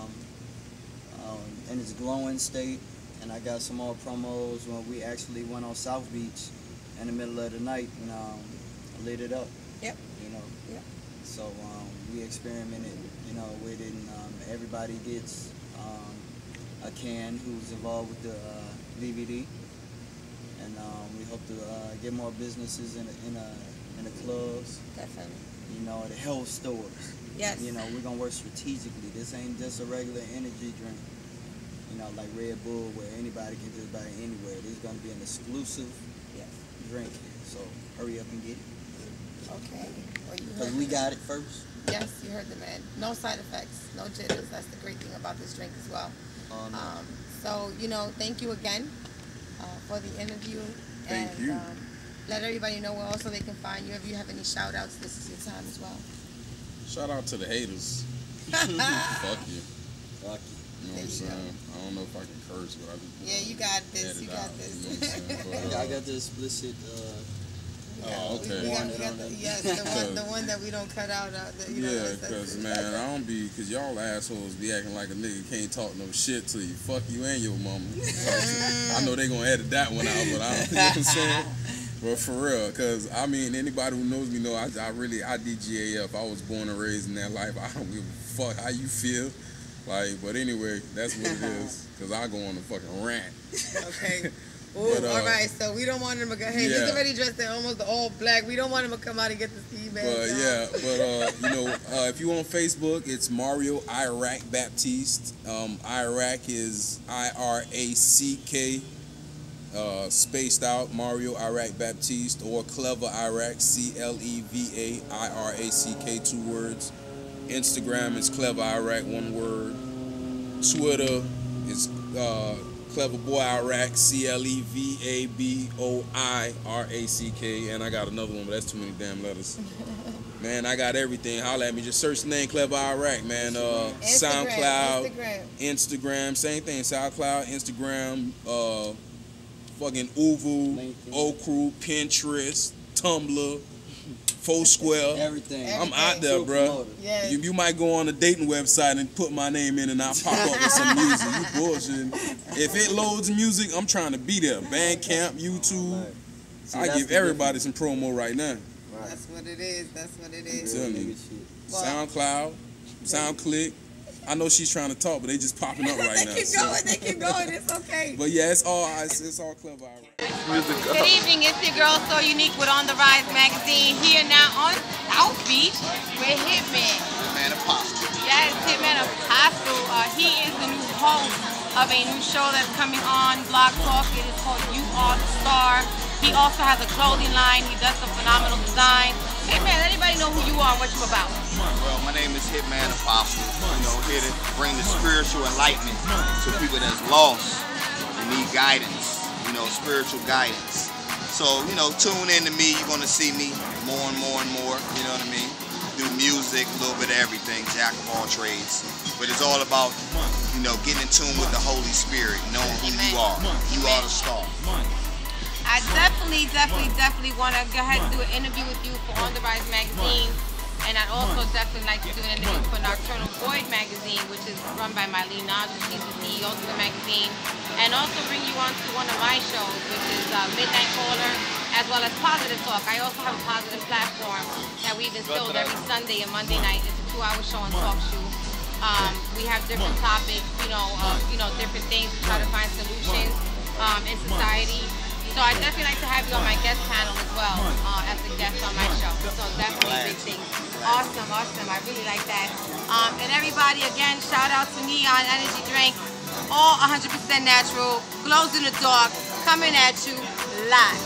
in its glowing state. And I got some more promos when we actually went on South Beach in the middle of the night and lit it up. Yep. You know. Yep. So we experimented, you know, with it, and everybody gets a can who's involved with the DVD, and we hope to get more businesses in the clubs. Definitely. You know, the health stores. Yes. You know, we're gonna work strategically. This ain't just a regular energy drink. You know, like Red Bull, where anybody can just buy it anywhere. This is going to be an exclusive drink here. So hurry up and get it. Okay. Well, because we got it first. Yes, you heard the man. No side effects, no jitters. That's the great thing about this drink as well. No. So, you know, thank you again for the interview. Thank you. Let everybody know where also they can find you. If you have any shout outs, this is your time as well. Shout out to the haters. Fuck you. Fuck you. You know what I'm saying? I don't know if I can curse, but I just... Yeah, you got this. You got this. You know what I'm saying? I got the explicit... oh, okay. Yes, the one that we don't cut out. Yeah, because, man, I don't be... Because y'all assholes be acting like a nigga can't talk no shit to you. Fuck you and your mama. I know they gonna edit that one out, but I don't... You know what I'm saying? But for real, because, I mean, anybody who knows me know I DGAF. I was born and raised in that life. I don't give a fuck how you feel. Like, but anyway, that's what it is. Because I go on a fucking rant. Okay. Ooh, all right, so we don't want him to go, hey, he's already dressed in almost all black. We don't want him to come out and get the email. But yeah, but you know, if you on Facebook, it's Mario Iraq Baptiste. Iraq is IRACK, spaced out, Mario Iraq Baptiste, or Clever Iraq, CLEVA IRACK, 2 words. Instagram is Clever Iraq, 1 word. Twitter is Clever Boy Iraq, CLEVABOIRACK, and I got another one, but that's too many damn letters. Man, I got everything. Holla at me. Just search the name Clever Iraq, man. SoundCloud, Instagram, same thing. SoundCloud, Instagram, fucking Uvu, Okru, Pinterest, Tumblr, Foursquare. Everything. I'm out there, bro. Yes. You might go on a dating website and put my name in and I'll pop up with some music. You bullshit. If it loads music, I'm trying to be there. Bandcamp, YouTube. I give everybody some promo right now. That's what it is. That's what it is. I'm telling you. SoundCloud, SoundClick. I know she's trying to talk, but they just popping up right now. They keep going. It's okay. But yeah, it's all Clever. Good evening, it's your girl So Unique with On the Rise magazine, here now on South Beach with Hitman. Hitman Apostle. Yes, Hitman Apostle. He is the new host of a new show that's coming on Blog Talk. It is called You Are the Star. He also has a clothing line. He does some phenomenal design. Hey man, let anybody know who you are and what you're about. Well, my name is Hitman Apostle. You know, here to bring the spiritual enlightenment to people that's lost and need guidance. You know, spiritual guidance. So, you know, tune in to me. You're gonna see me more and more and more. You know what I mean? Do music, a little bit of everything, jack of all trades. But it's all about, you know, getting in tune with the Holy Spirit, knowing who you are. You are the star. I definitely want to go ahead and do an interview with you for On The Rise magazine. And I'd also definitely like to do an interview for Nocturnal Void magazine, which is run by Mylene Naja. She's the CEO of the magazine. And also bring you on to one of my shows, which is Midnight Caller, as well as Positive Talk. I also have a positive platform that we've instilled every Sunday and Monday night. It's a 2-hour show on Talk Show. We have different topics, you know, different things to try to find solutions in society. So I definitely like to have you on my guest panel as well, as a guest on my show. So definitely big things. Awesome. I really like that. And everybody, again, shout out to Neon Energy Drink. All 100% natural, glows in the dark, coming at you live.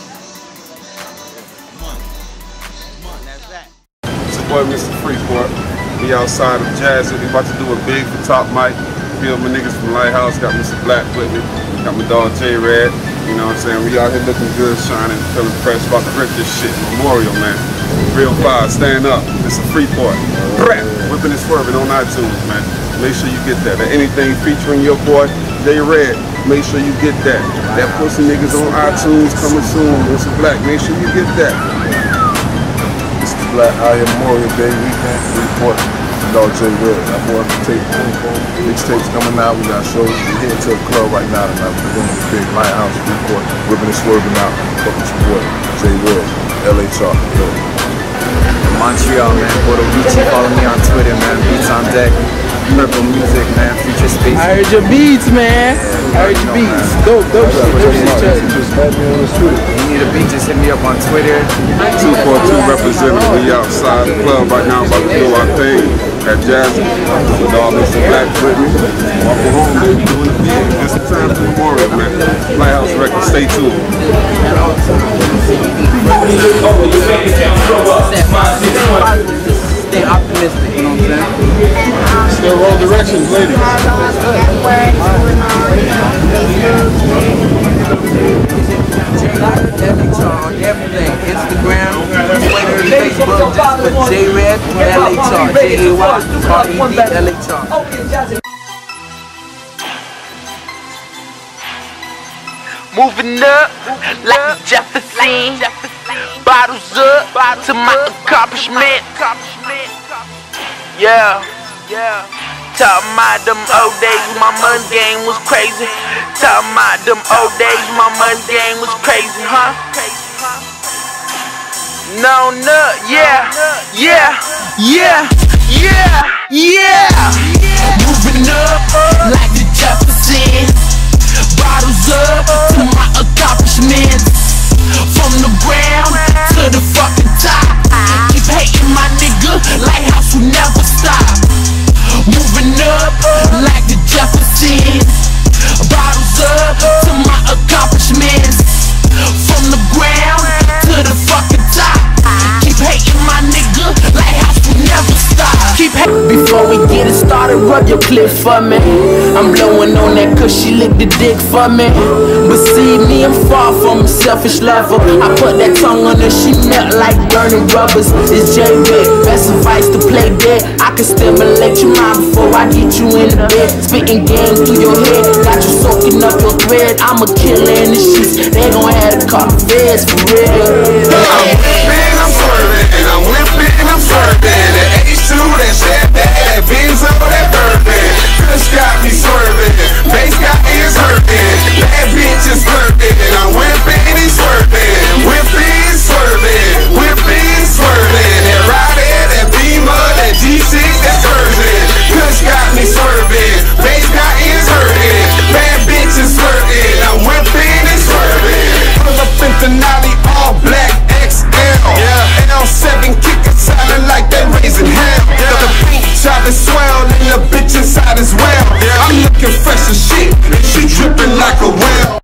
It's your boy, Mr. Freeport. We outside of Jazz. We about to do a big for Top Mic. Feel my niggas from Lighthouse. Got Mr. Black with me. Got my dog J-Red. You know what I'm saying? We out here looking good, shining, feeling fresh. About to rip this shit. Memorial, man. Real fire. Stand up. It's a Freeport. Whipping and swerving on iTunes, man. Make sure you get that. Anything featuring your boy J-Red, make sure you get that. That Pussy Niggas on iTunes coming soon. Mr. Black, make sure you get that. Mr. Black, out here Memorial Day weekend, Freeport. Dog J-Red, that boy mixtapes coming out, we got shows. We're heading to a club right now tonight. We're doing a big Lighthouse, Freeport, whipping and swerving out. Fucking with your boy, J-Red, LA Chalk. Montreal, man, Puerto Rico, follow me on Twitter, man, Beats on Deck. Purple Music, man, Future Space. I heard your beats, man. I heard your beats. Dope shit. You need a beat, just hit me up on Twitter. 242 representative. We outside the club right now, about to do our thing at Jazz. With all Mr. Black with me. Walking home, baby, doing the big. It's the time for Memorial, man. Lighthouse Records, stay tuned. Stay optimistic, you know what I'm saying? Still roll directions, ladies. Everything, Instagram, Twitter, Facebook, just put J-Red, LA Chart, J-A-Y-R-E-D, LA Chart. Moving up like Jefferson, bottles up to my accomplishment. Yeah. Talking about them old days, my money game was crazy. Talking about them old days, my money game was crazy, huh? No, yeah. Moving up like the Jefferson. Bottles up to my accomplishments. From the ground to the fucking top. Keep hating my nigga, Lighthouse will never stop. Moving up like the Jefferson. Bottles up to my accomplishments. From the ground to the fucking top. Keep hating my nigga, Lighthouse will never stop. Before we get it started, rub your clip for me. I'm blowing on that cause she licked the dick for me. But see me, I'm far from a selfish lover. I put that tongue on her, she melt like burning rubbers. It's J-Red, best advice to play dead. I can stimulate your mind before I get you in the bed. Spitting game through your head, got you soaking up your thread. I'm a killer in the sheets, they gon' have to call the feds for real. I'm whipping, I'm swerving, and I'm whipping, I'm swerving. That H2, that champagne, that Benzo, that bourbon. Kush got me swerving, bass got ears hurting. That bitch is swerving, I'm whipping and swerving. Whipping, swerving, whipping, swerving. That Rider, that Beamer, that G6, that Version. Kush got me swerving, bass got ears hurting. Bad bitch is swerving, I'm whipping and swerving. Pull up in Denali, all black XL. L7 kicker sounding like they raising hell. The paint job is swell and the bitch inside as well. I'm looking fresh as shit, and she dripping like a well.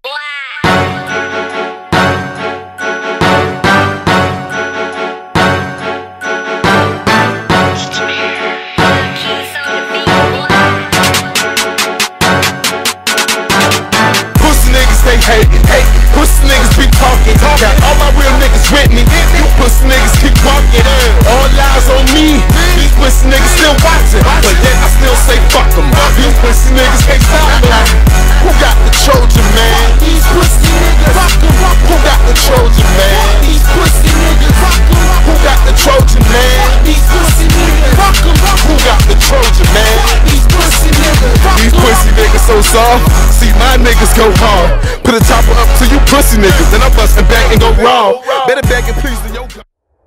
niggas so soft. See my niggas go hard. Put a chopper up to you pussy niggas, then I'm busting back and go raw. Better back and please than your.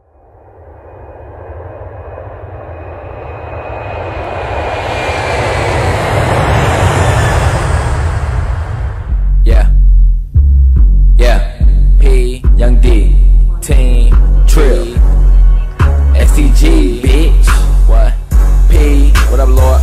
Young D, Team, Trill, STG, bitch. What? P, what up, Lord?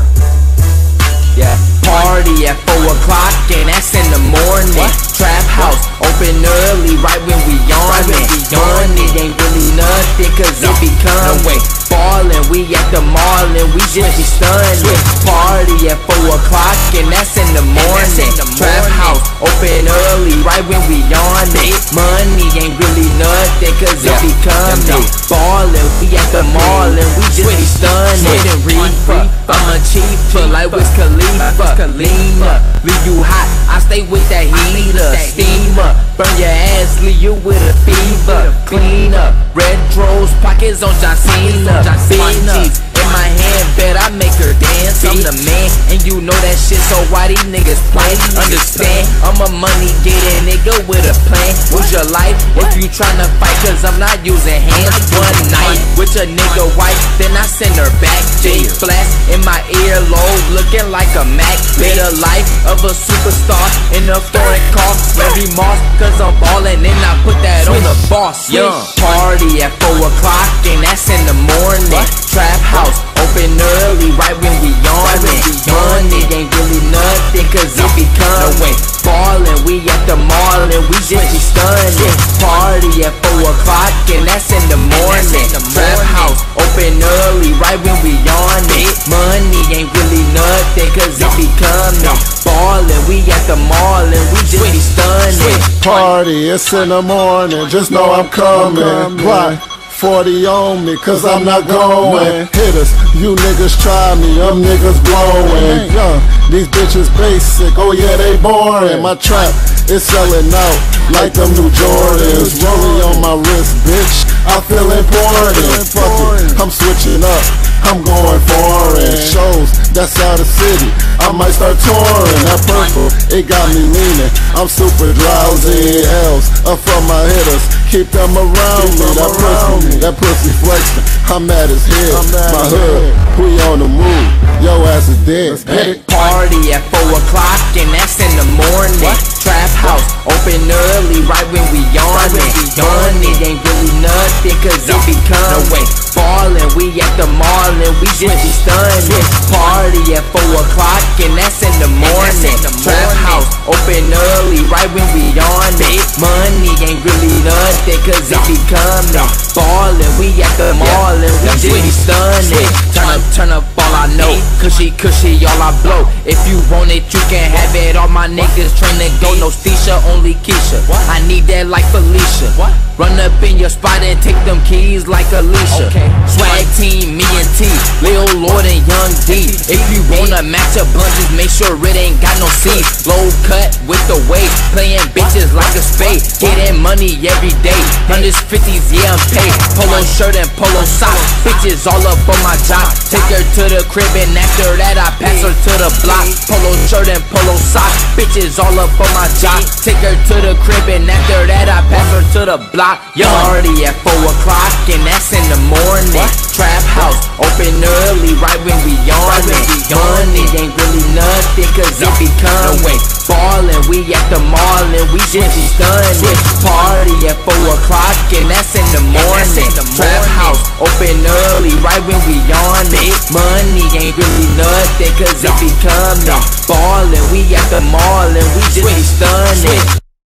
Yeah. Party at 4 o'clock and that's in the morning. What? Trap house, open early, right when we on it. Money ain't really nothing, cause it be coming. Ballin', we at the mall and we just be stunning. Party at 4 o'clock and that's in the morning. Trap house, open early, right when we on it. Money ain't really nothing, cause it be coming. Ballin', we at the mall and we just be stunning. Reaper, I'm a cheaper, like Wiz Khalifa. Lean up, leave you hot, I stay with that heater. Steam up, burn your ass, leave you with a fever. Clean up, retros, pockets on John Cena. Big G's in my hand, bet I make her dance. I'm the man, and you know that shit, so why these niggas play? Understand, I'm a money getting nigga with a plan. Lose your life if you tryna fight, cause I'm not using hands. One night with a nigga wife, then I send her back. Big flash in my earlobe, looking like a Mac. Live the life of a superstar in a foreign car. Larry Moss, cause I'm ballin' and I put that on the boss. Young party at 4 o'clock and that's in the morning. Trap house, open early, right when we on it. Money ain't really nothing, cause it be coming. Ballin', we at the mall and we just be stunning. Party at 4 o'clock and that's in the morning. Trap house, open early, right when we on it. Money ain't really nothing, cause it be coming. Ballin', we at the mall and we just be stunning. Party, it's in the morning, just know I'm coming. Why? 40 on me, cause I'm not going. Hitters, you niggas try me, them niggas blowing. Young, these bitches basic, oh yeah, they boring. My trap is selling out like them new Jordans. Rolling on my wrist, bitch, I feel important. Fuck it, I'm switching up, I'm going foreign. Shows that's out of city, I might start touring. That purple, it got me leaning, I'm super drowsy. L's up from my hitters, keep them around me. That pussy flexing, I'm at his head. My hood, we on the move, yo ass is dead. Party at 4 o'clock and that's in the morning. Trap house, open early, right when we on it. Money ain't really nothing, cause it be coming. Ballin', we at the mall and we just be stunning. Party at 4 o'clock and that's in the morning. Trap house, open early, right when we on it. Money ain't really nothing, cause it be coming. Ballin', we at the mall and we just be stunning. Turn up all I know, cushy, all I blow. If you want it, you can have it. All my niggas train to go, no Stisha, only Keisha. I need that like Felicia. Run up in your spot and take them keys like Alicia. Swag team, me and T, Lil Lord and Young D. If you wanna match up bunches, make sure it ain't got no seeds. Low cut with the weight, playing bitches like a spade. Getting money every day, 150s, yeah I'm paid. Polo shirt and polo socks, bitches all up on my job. Take her to the crib and after that I pass her to the block. Polo shirt and polo socks, bitches all up on my job. Take her to the crib and after that I pass her to the block. Party at 4 o'clock and that's in the morning. Trap house, open early, right when we on it. Money ain't really nothing, cause it be coming. Ballin', we at the mall and we just be stunning. Party at 4 o'clock and that's in the morning. Trap house, open early, right when we on it. Money ain't really nothing, cause it be coming. Ballin', we at the mall and we just be stunning.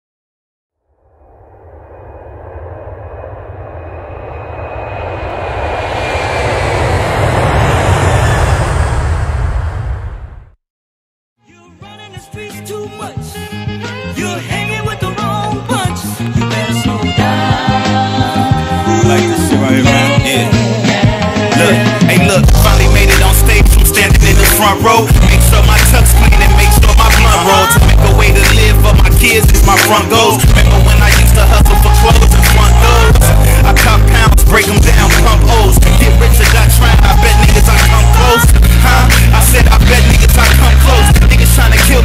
Front row, make sure my tuck's clean and make sure my blunt roll. To make a way to live for my kids is my front goals. Remember when I used to hustle for clothes and front doors? I cop pounds, break them down, pump O's. Get rich or die trying, I bet niggas I come close. Huh? I said I bet niggas I come close. Niggas trying to kill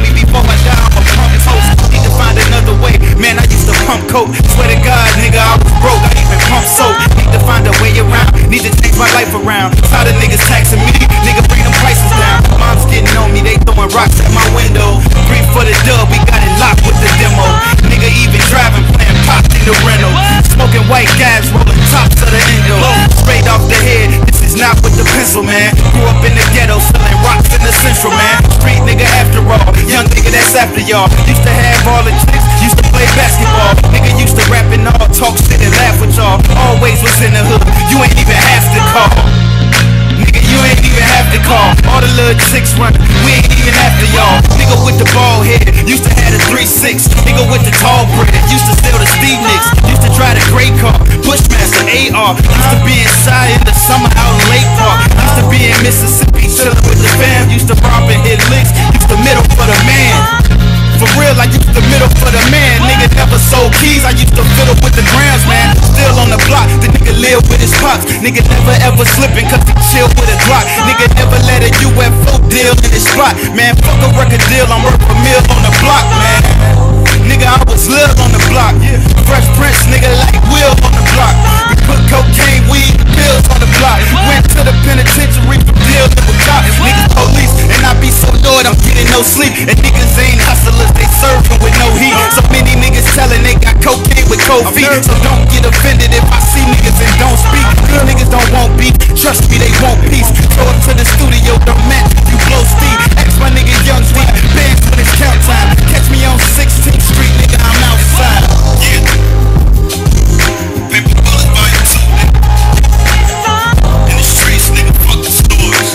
chase after y'all. Used to have all the chicks, used to play basketball. Nigga used to rap and all, talk shit and laugh with y'all. Always was in the hood, you ain't even have to call. Nigga, you ain't even have to call. All the little chicks running, we ain't even after y'all. Nigga with the bald head, used to have a 3-6. Nigga with the tall bread, used to steal the Steve Nicks. Used to drive the gray car, Bushmaster AR. Used to be inside in the summer out in Lake Park. Used to be in Mississippi chillin' with the fam. Used to rob and hit licks, used to middle for the man. For real, I used to middle for the man. Nigga never sold keys, I used to fiddle with the grams, man. Still on the block, the nigga live with his pops. Nigga never ever slippin' cause he chill with a Glock. Nigga never let a UFO deal in his spot. Man, fuck a record deal, I'm worth a meal on the block, man. Nigga, I was little on the block. Fresh Prince, nigga like Will on the block. We put cocaine, weed, pills on the block. Went to the penitentiary for dealing with cops. Niggas police, and I be so annoyed I'm getting no sleep. And niggas ain't hustlers, they serving with no heat. So many niggas telling they got cocaine with cold feet. So don't get offended if I see niggas and don't speak. These niggas don't want beef, trust me, they want peace. Show up to the studio, don't match, you blow steam. Ask my nigga Young D, bands when it's count time. Catch me on 16th Street, nigga, I'm outside. Yeah. Paper bullets by your two, nigga. In the streets, nigga, fuck the stores.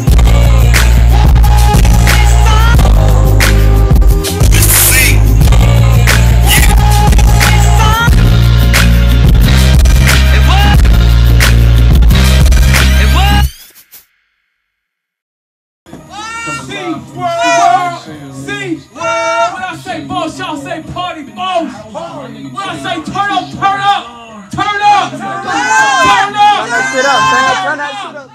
Mr. C. Yeah. Hey, what? Hey, what? When I say boss, y'all say party boss. When I say turn up, turn up, turn up, turn up. Turn that shit up, man. Turn that shit up.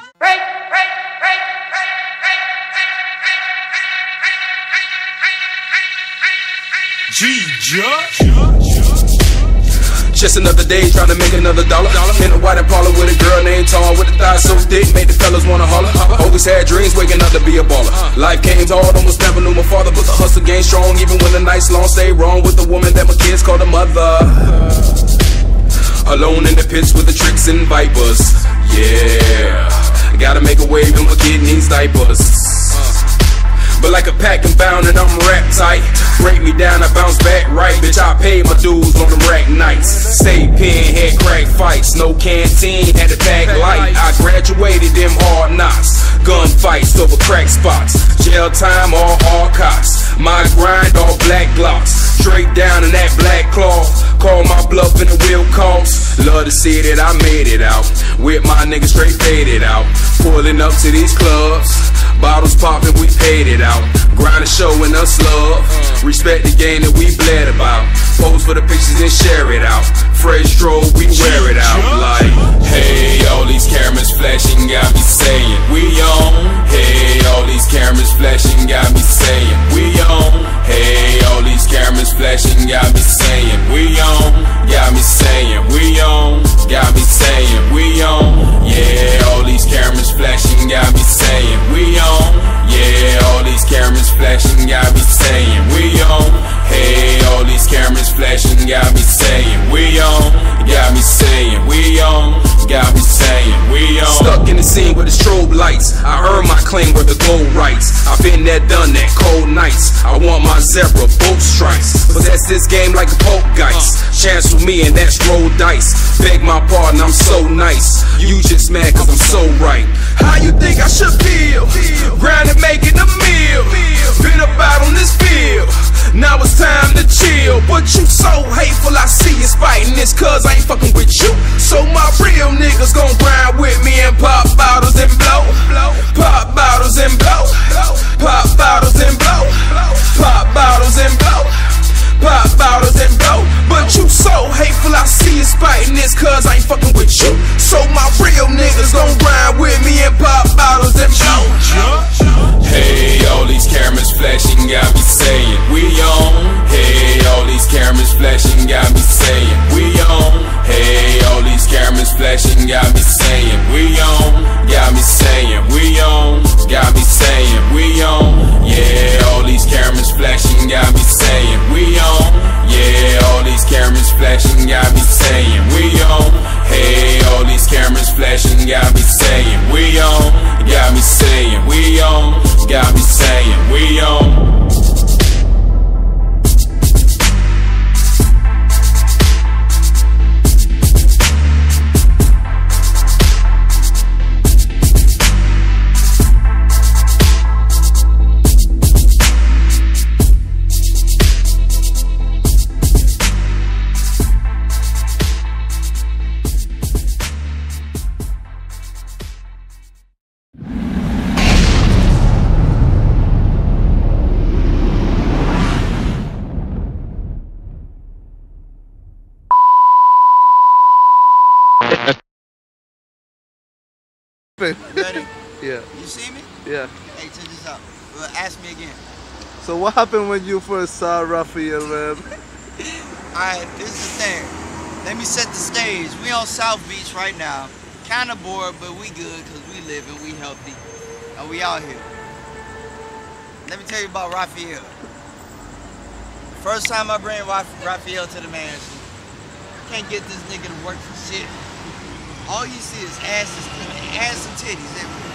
Just another day trying to make another dollar. In a white Impala with a girl named Tom with a thigh so thick, made the fellas wanna holler. Always had dreams waking up to be a baller. Life came hard, almost never knew my father, but the hustle game strong. Even when the nights long, stay wrong with the woman that my kids call the mother. Alone in the pits with the tricks and vipers. Yeah, gotta make a wave and my kid needs diapers. But like a pack and bound and I'm wrapped tight. Break me down, I bounce back right. Bitch, I paid my dues on the rack nights. Stay pin, had crack fights. No canteen, had a tag light. I graduated them hard knocks. Gun fights over crack spots. Jail time, all cops. My grind, all black glocks. Straight down in that black claw. Call my bluff and the real cost. Love to see that I made it out. With my niggas straight faded out. Pulling up to these clubs. Bottles popping, we paid it out. Grind and showing us love. Respect the game that we bled about. Pose for the pictures and share it out. Fresh strobe, we wear it out. Like, hey, all these cameras flashing got me saying we on. Hey, all these cameras flashing got me saying we on. Hey, all these cameras flashing got me saying we on. Got me saying we on. Got me saying we on. Yeah, all these cameras flashing got me saying we on. Yeah, all these cameras flashing got me saying we on. Hey, all these cameras flashing got me saying we on. Got me saying we on. Got me saying we on. Stuck in the scene with the strobe lights. I earned my claim with the gold rights. I've been there, done that, cold nights. I want my zebra, both strikes. Possess this game like a poltergeist. Chance with me and that's roll dice. Beg my pardon, I'm so nice. You just mad cause I'm so right. How you think I should feel? Grinding, making a meal. Been about on this field. Now it's time to chill. But you so hateful, I see you spiting this cause I ain't fucking with you. So my real niggas gon' grind with me and pop bottles and blow. Pop bottles and blow. Pop bottles and blow. Pop bottles and blow. Pop bottles and blow. But you so hateful, I see you spiting this cause I ain't fucking with you. So my real niggas gon' grind with me and pop bottles and blow. Hey, all these cameras flashing got me saying we on. Hey, all these cameras flashing got me saying we on. Hey, all these cameras flashing got me saying we on. Got me saying we on. Got me saying we on. Yeah, all these cameras flashing got me saying we on. Yeah, all these cameras flashing got me saying we on. Hey, all these cameras flashing got me saying we on. Got me saying we on. Got me saying we on. Ready? Yeah. You see me? Yeah. Hey, check this out. Well, ask me again. So what happened when you first saw Raphael, man? Alright, this is the thing. Let me set the stage. We on South Beach right now. Kinda bored, but we good because we living, we healthy. And we out here. Let me tell you about Raphael. First time I bring Raphael to the mansion, can't get this nigga to work for shit. All you see is ass and titties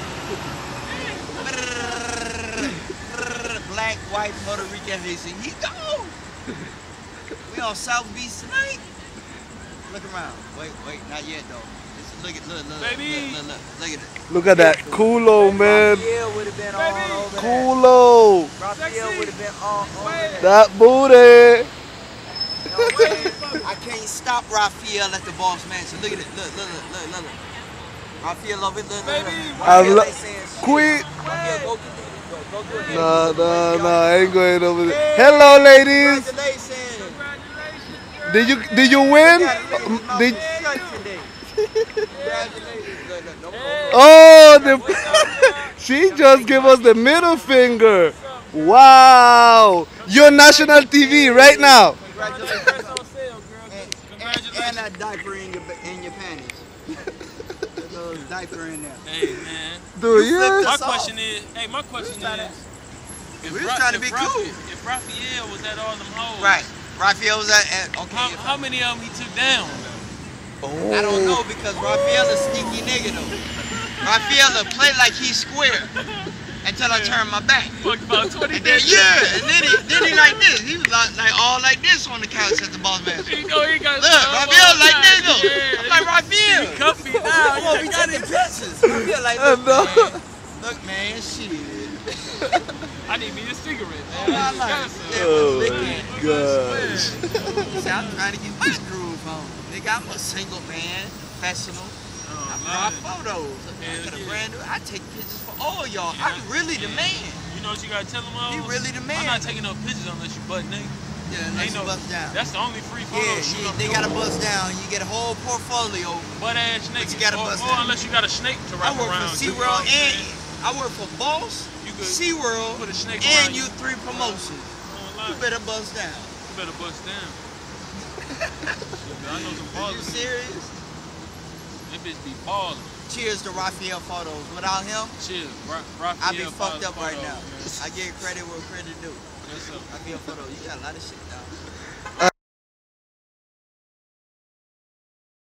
everywhere. Black, white, Puerto Rican, Haitian. He gone. We on South Beach tonight. Look around. Wait, not yet though. Look at it. Look at that Kulo, man. Raphael would have been all over Kulo. Raphael would have been all over that booty. I can't stop Raphael at the boss mansion. Look at it. Look. Raphael over there. Queen. No, I ain't going over there. Hello, ladies. Did you win? She just gave us the middle finger. Wow. You're national TV right now. And that diaper in your panties. There's a diaper in there. Hey, man. My question is, we was trying to be cool. If Raphael was at all them hoes. Right. Raphael was at okay. How many of them he took down? I don't know because Raphael a sneaky nigga though. Raphael play like he's square until I turn my back. About 20 and then, and then he like this. He was like all like this on the couch at the boss man. He got look, Raphael like this though. Yeah. I'm like Raphael. He comfy now. Come on, we taking pictures. Raphael like look man, shit. I need me a cigarette, man. Oh my gosh. See, I'm trying to get my groove on. Nigga, I'm a single man, professional. I brought photos. I got a brand new. I take pictures for all y'all. I'm really the man. You know what you gotta tell them all? He really the man. I'm not taking no pictures unless you butt naked. Yeah, unless you bust down. That's the only free photo shoot. Yeah, they gotta bust down. You get a whole portfolio. Butt ass naked. But you gotta bust down. Or unless you got a snake to wrap around. I work for SeaWorld and I work for Boss, SeaWorld, and U3 Promotions. You better bust down. You better bust down. I know some ballers. Are you serious? That bitch be balling. Cheers to Raphael photos. Without him, cheers. Raphael I'd be fucked up right photos, now. man. I give credit where credit due. Yes, sir. Raphael photos. You got a lot of shit down.